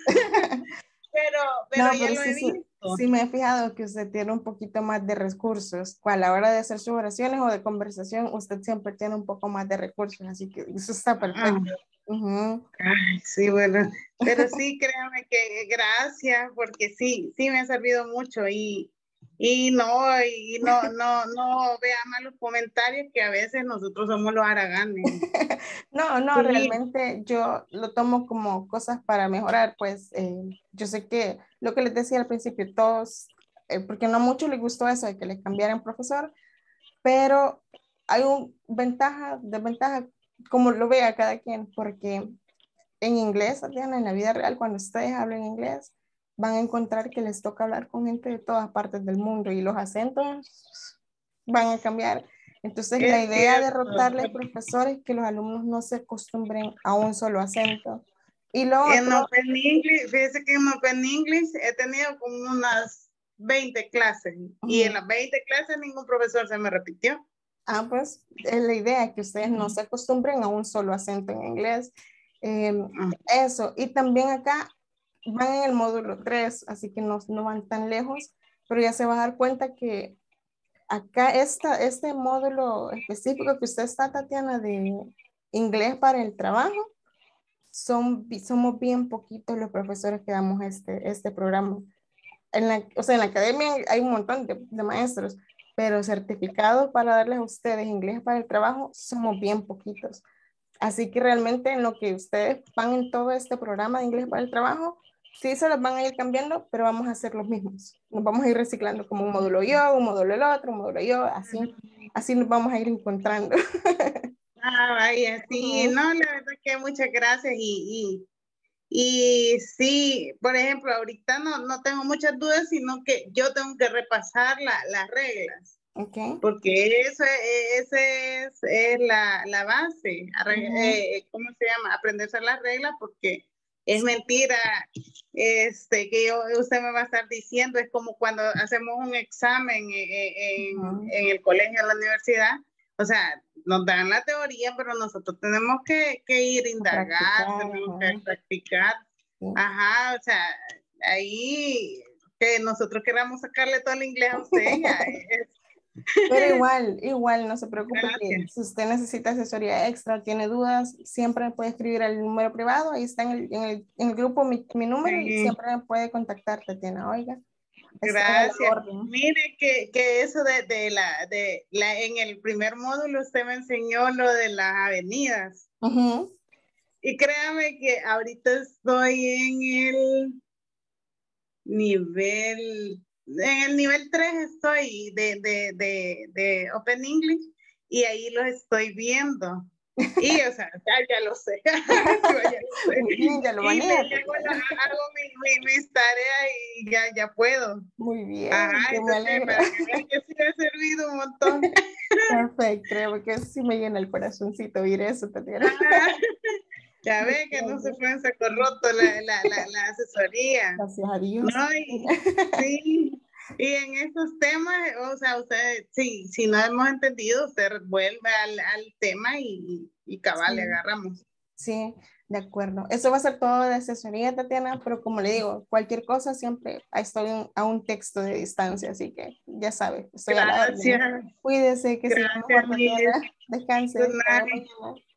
Pero, pero no, ya pero lo sí, he visto. Sí, sí me he fijado que usted tiene un poquito más de recursos. A la hora de hacer sus oraciones o de conversación, usted siempre tiene un poco más de recursos, así que eso está perfecto. Ah. Uh-huh. Ay, sí, bueno, pero sí, créame que gracias, porque sí, sí me ha servido mucho y, y no, y no, no, no vea malos comentarios que a veces nosotros somos los haraganes. No, no, sí. Realmente yo lo tomo como cosas para mejorar, pues eh, yo sé que lo que les decía al principio, todos, eh, porque no a muchos les gustó eso de que les cambiaran profesor, pero hay una ventaja, desventaja, como lo vea cada quien, porque en inglés, Tatiana, en la vida real, cuando ustedes hablen inglés, van a encontrar que les toca hablar con gente de todas partes del mundo y los acentos van a cambiar. Entonces, es la idea cierto. de rotarles profesores es que los alumnos no se acostumbren a un solo acento. Y lo otro... En Open English, fíjese que en Open English he tenido como unas veinte clases uh-huh. y en las veinte clases ningún profesor se me repitió. Ah, pues es la idea, que ustedes no se acostumbren a un solo acento en inglés. Eh, uh-huh. Eso, y también acá van en el módulo tres, así que no, no van tan lejos, pero ya se va a dar cuenta que acá esta, este módulo específico que usted está, Tatiana, de inglés para el trabajo, son, somos bien poquitos los profesores que damos este, este programa. En la, o sea, en la academia hay un montón de, de maestros, pero certificados para darles a ustedes inglés para el trabajo somos bien poquitos. Así que realmente en lo que ustedes van en todo este programa de inglés para el trabajo, sí se los van a ir cambiando, pero vamos a hacer los mismos. Nos vamos a ir reciclando como un módulo yo, un módulo el otro, un módulo yo, así, así nos vamos a ir encontrando. Ah, vaya, sí, uh-huh. No, la verdad que muchas gracias y, y, y sí, por ejemplo, ahorita no, no tengo muchas dudas, sino que yo tengo que repasar la, las reglas. Okay. Porque eso es, ese es, es la, la base, uh-huh. eh, ¿cómo se llama? Aprenderse las reglas porque Es mentira, este, que yo, usted me va a estar diciendo, es como cuando hacemos un examen en, en, uh-huh. en el colegio, en la universidad, o sea, nos dan la teoría, pero nosotros tenemos que, que ir a indagar, tenemos uh-huh. que practicar, uh-huh. ajá, o sea, ahí que nosotros queramos sacarle todo el inglés a usted, ya es. Pero igual, igual, no se preocupe, que si usted necesita asesoría extra, tiene dudas, siempre puede escribir al número privado, ahí está en el, en el, en el grupo mi, mi número, sí. Y siempre puede contactar, Tatiana, oiga. Gracias. Mire que, que eso de, de, la, de la, en el primer módulo usted me enseñó lo de las avenidas. Uh-huh. Y créame que ahorita estoy en el nivel... En el nivel tres estoy de, de, de, de Open English y ahí los estoy viendo. Y, o sea, ya, ya lo sé. Yo ya lo sé. Muy bien, ya lo y me llego, hago mi, mi, mis tareas y ya, ya puedo. Muy bien. Ajá, entonces, para que vean que sí me ha servido un montón. Perfecto, creo que sí me llena el corazoncito oír eso, Tatiana. Ya ve que no se fue en saco roto la, la, la, la asesoría. Gracias a Dios. No, y, sí, y en esos temas, o sea, usted, sí, si no hemos entendido, usted vuelve al, al tema y, y cabal, sí. Le agarramos. Sí, de acuerdo. Eso va a ser todo de asesoría, Tatiana, pero como le digo, cualquier cosa siempre estoy a un texto de distancia, así que ya sabe, estoy Gracias. a la orden. Cuídese, que Gracias, siga mejor, Tatiana. Descanse.